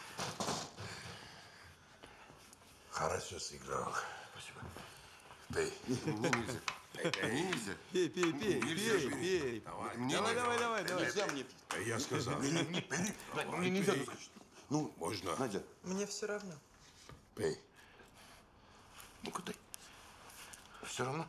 Хорошо сыграл. Спасибо. Пей. Мне нельзя. Мне нельзя. Пей, пей, пей, Нельзя, пей, бери. пей. Давай, Мне давай, нельзя. давай, давай, давай. Нельзя мне пить. Да я сказал. Не, не, не, бери. Давай, Мне нельзя. пей. Ну, Можно. Надя. Мне все равно. Пей. Ну-ка дай. Все равно.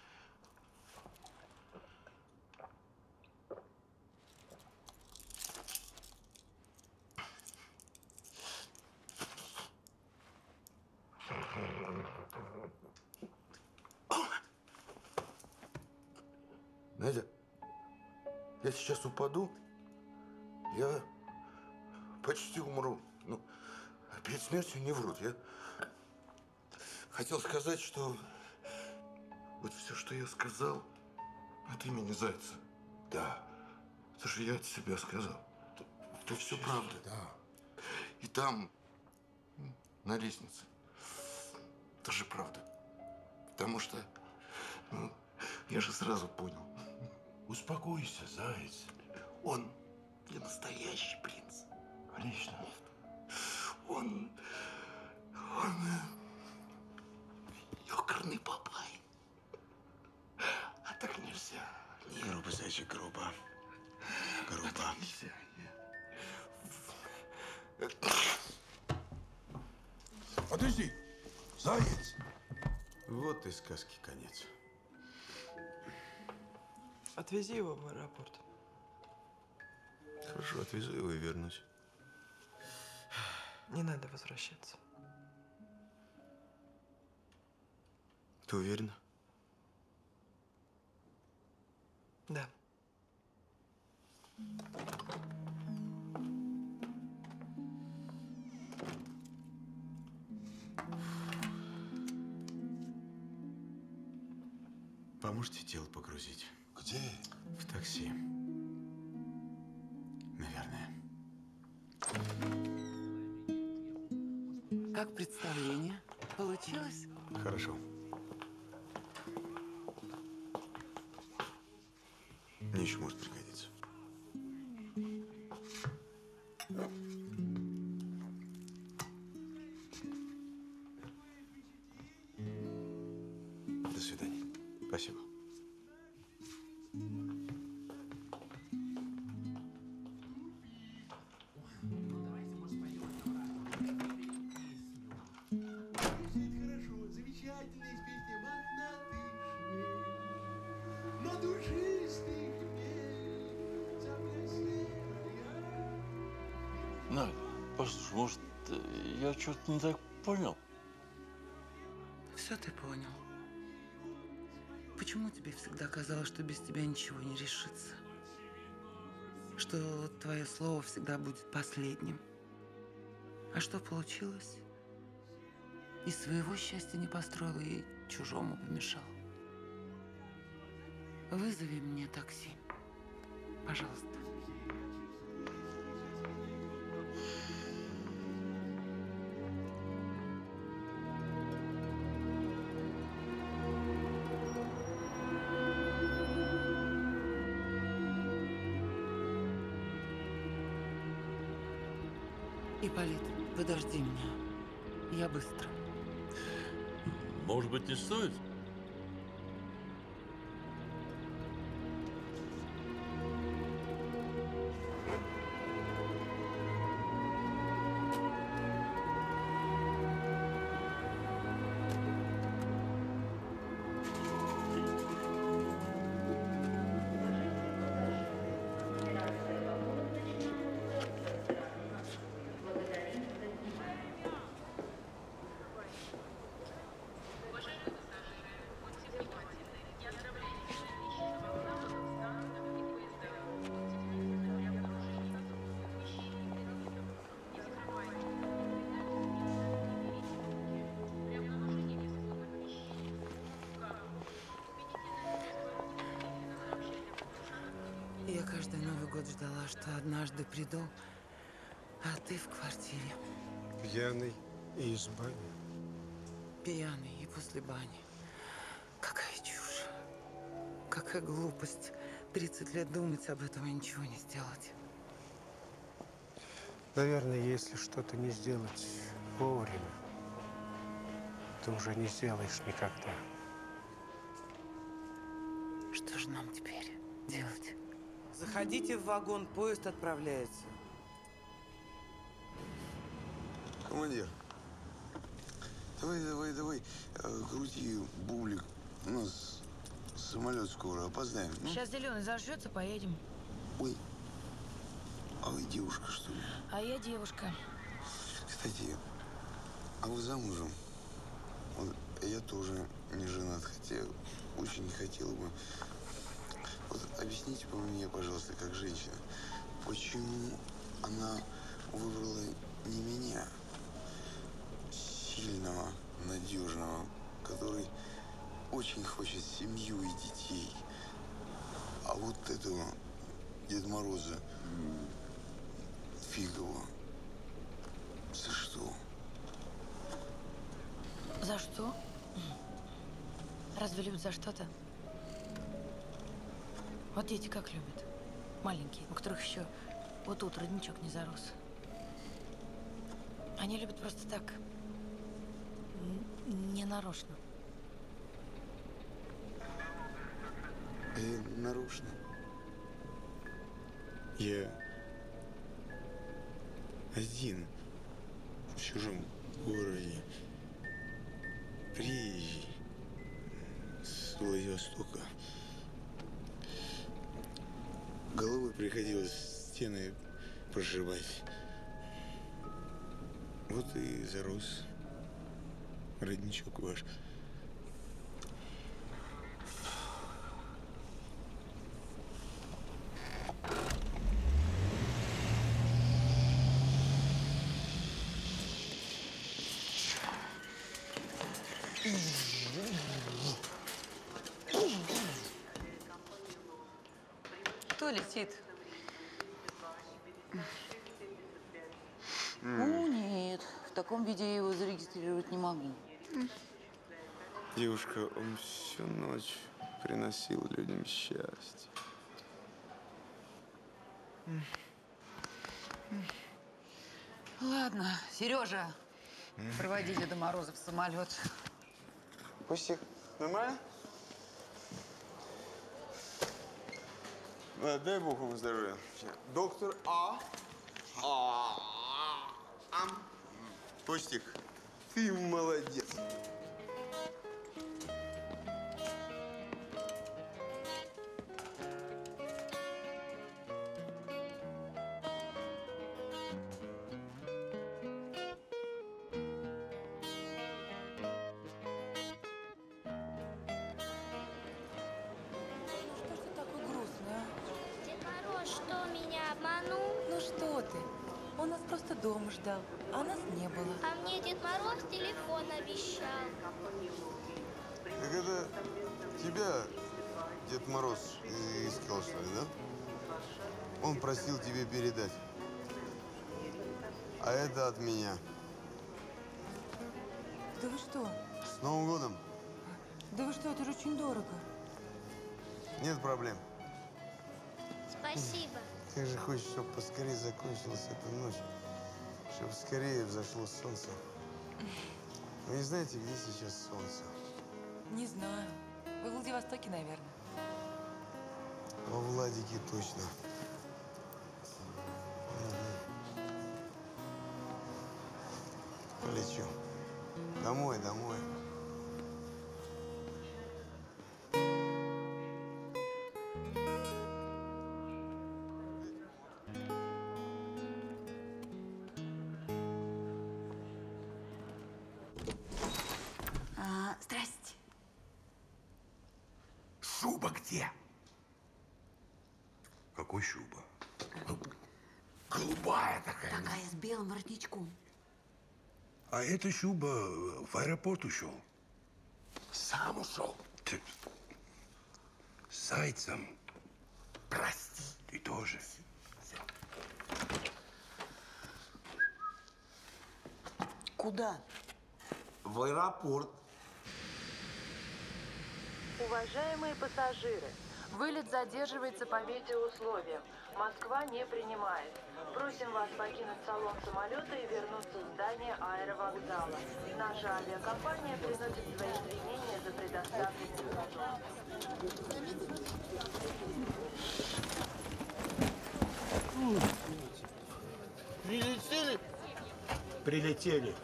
Надя, я сейчас упаду, я почти умру. Ну, перед смертью не врут. Я хотел сказать, что вот все, что я сказал от имени Зайца. Да. Это же я от себя сказал. Это, это все правда. Да. И там, на лестнице, тоже правда. Потому что, ну, я же сразу понял. Успокойся, заяц. Он не настоящий принц. Конечно. Он... Он... Ёкарный бабай. А так нельзя. Нет. Грубо, зайчик, грубо. Грубо. А так нельзя. Подожди. Заяц. Вот и сказки конец. Отвези его в аэропорт. Хорошо, отвезу его и вернусь. Не надо возвращаться. Ты уверена? Да. Поможете тело погрузить? Где? В такси. Наверное. Как представление? Получилось? Хорошо. Мне еще может пригодиться. До свидания. Спасибо. Надя, послушай, может, я что-то не так понял? Все ты понял. Почему тебе всегда казалось, что без тебя ничего не решится? Что твое слово всегда будет последним? А что получилось? И своего счастья не построила, и чужому помешал. Вызови мне такси. Пожалуйста. Ипполит, подожди меня. Я быстро. Может быть, не стоит? Я каждый Новый год ждала, что однажды приду, а ты в квартире. Пьяный и из бани. Пьяный и после бани. Какая чушь. Какая глупость. тридцать лет думать об этом и ничего не сделать. Наверное, если что-то не сделать вовремя, ты уже не сделаешь никогда. Что же нам теперь делать? Заходите в вагон, поезд отправляется. Командир, давай, давай, давай, э, крути бублик. У нас самолет скоро, опоздаем. Ну? Сейчас зеленый зажжется, поедем. Ой, а вы девушка, что ли? А я девушка. Кстати, а вы замужем? Вот, я тоже не женат, хотя очень хотел бы. Вот объясните по мне, пожалуйста, как женщина, почему она выбрала не меня, сильного, надежного, который очень хочет семью и детей, а вот этого Деда Мороза фигово. За что? За что? Разве любят за что-то? Вот дети как любят. Маленькие, у которых еще вот тут родничок не зарос. Они любят просто так. Не нарочно. Я нарочно. Я один в чужом городе, приезжий с Владивостока. Головой приходилось стены прошибать. Вот и зарос родничок ваш. Кто летит? Ну, нет. В таком виде я его зарегистрировать не могу. Девушка, он всю ночь приносил людям счастье. Ладно, Сережа, проводи Деда Мороза в самолет. Пустик, нормально? Да, дай Бог ему здоровья. Доктор А. А. Ам. Пустик, ты молодец. Он нас просто дома ждал, а нас не было. А мне Дед Мороз телефон обещал. Так это тебя Дед Мороз искал, что ли, да? Он просил тебе передать. А это от меня. Да вы что? С Новым годом. Да вы что, это же очень дорого. Нет проблем. Спасибо. Как же хочешь, чтобы поскорее закончилась эта ночь, чтобы скорее взошло солнце. Вы не знаете, где сейчас солнце? Не знаю. Во Владивостоке, наверное. Во Владике точно. Угу. Полечу. Домой, домой. А, здрасте. Шуба где? Какой шуба? Голубая такая. Такая с белым воротничком. А эта шуба в аэропорт ушел. Сам ушел. Ты... С зайцем. Прости. Ты тоже. Куда? В аэропорт. Уважаемые пассажиры, вылет задерживается по метеоусловиям. Москва не принимает. Просим вас покинуть салон самолета и вернуться в здание аэровокзала. Наша авиакомпания приносит свои извинения за предоставленный звонок. Прилетели? Прилетели.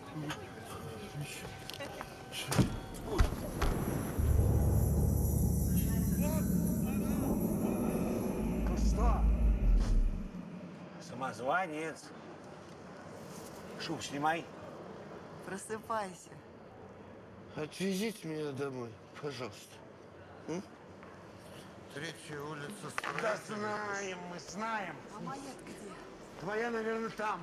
Ну что? Самозванец. Шуб снимай. Просыпайся. Отвезите меня домой, пожалуйста. М? Третья улица Да Строителей. знаем, мы знаем. А моя где? Твоя, наверное, там.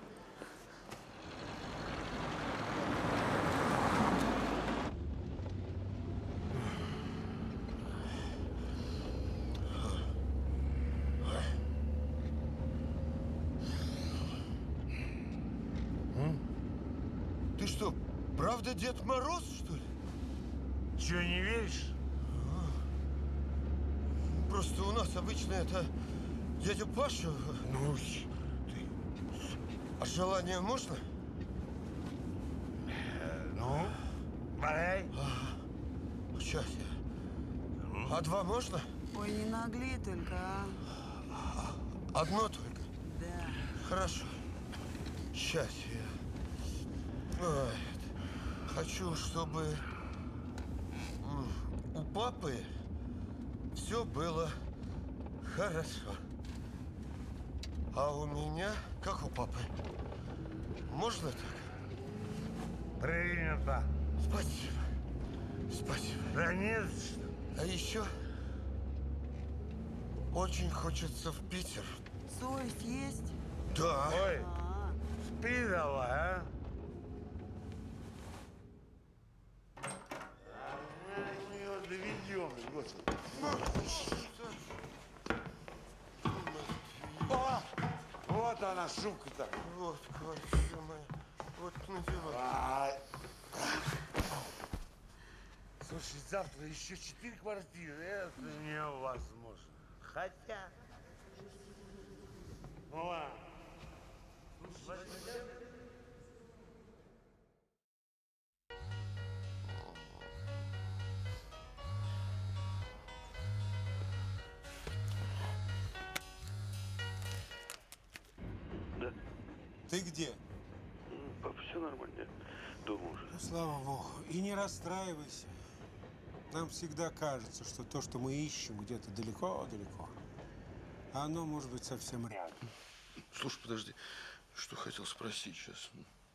Ты что, правда Дед Мороз, что ли? Чего, не веришь? Просто у нас обычно это дядя Паша. Ну, ты... А желание можно? Ну, давай. Сейчас я. А два можно? Ой, не наглей только, а. Одно только? Да. Хорошо. Сейчас я. Ой, хочу, чтобы у папы все было хорошо. А у меня, как у папы. Можно так? Принято. Спасибо. Спасибо. Да нет, что. А еще очень хочется в Питер. Совесть есть? Да. Ой, А, спи давай, а? Мы его доведем, господи. О, вот она, шубка-то. Вот, квартира моя. Вот надевай. А, слушай, завтра еще четыре квартиры. Это невозможно. Хотя, Ну ладно. Да. Ты где? Папа, все нормально. Дома уже. Ну, слава богу. И не расстраивайся. Нам всегда кажется, что то, что мы ищем где-то далеко-далеко, а оно может быть совсем рядом. Слушай, подожди. Что хотел спросить сейчас?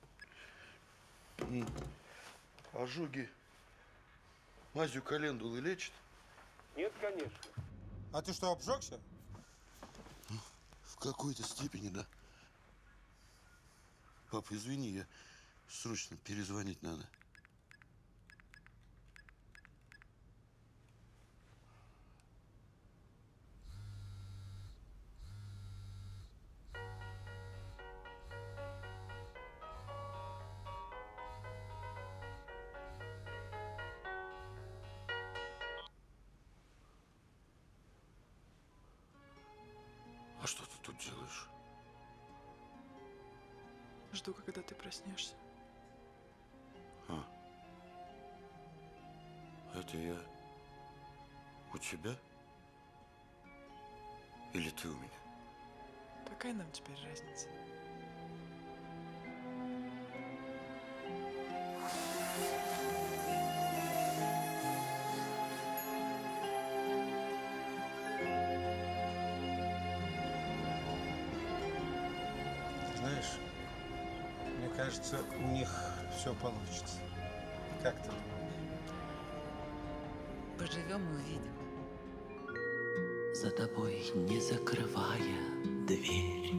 Ожоги мазью календулы лечат? Нет, конечно. А ты что, обжегся? В какой-то степени, да. Папа, извини, я срочно перезвонить надо. А что ты тут делаешь? Жду, когда ты проснешься. А. Это я у тебя? Или ты у меня? Какая нам теперь разница? Знаешь, мне кажется, у них все получится. Как ты думаешь? Поживем, увидим. За тобой, не закрывая дверь,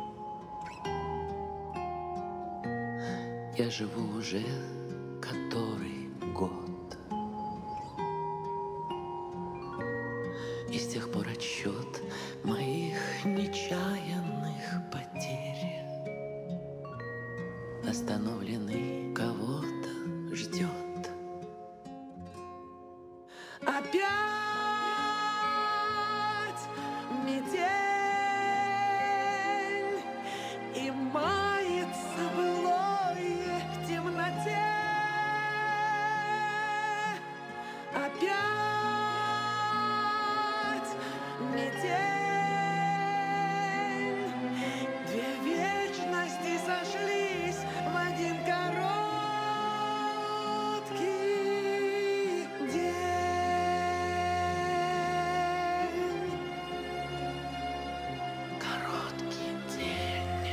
я живу уже который год. И с тех пор отсчет моих нечаянных потерь остановленный кого-то ждет. Опять метель, и мается былое в темноте. Опять метель, две вечности сошлись в один короткий день. Короткий день.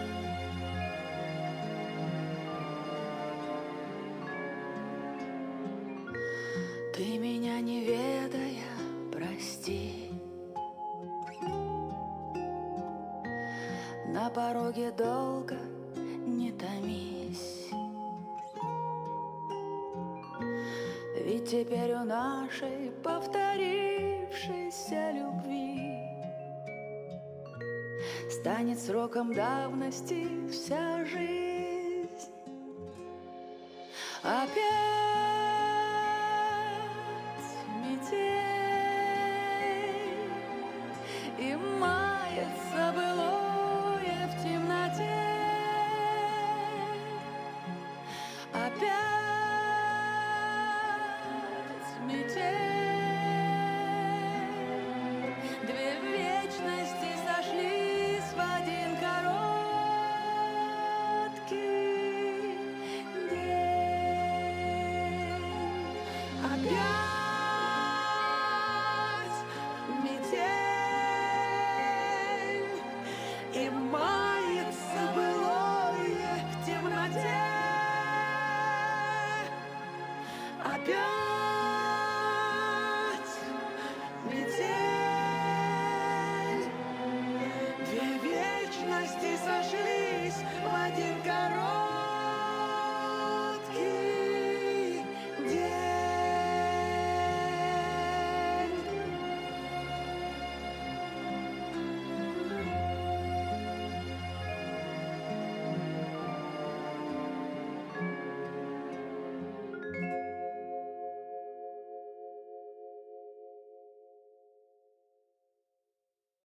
Ты меня не ведая, прости. На пороге долго не томись. Ведь теперь у нашей повторившейся любви станет сроком давности вся жизнь. Опять метель, и мается было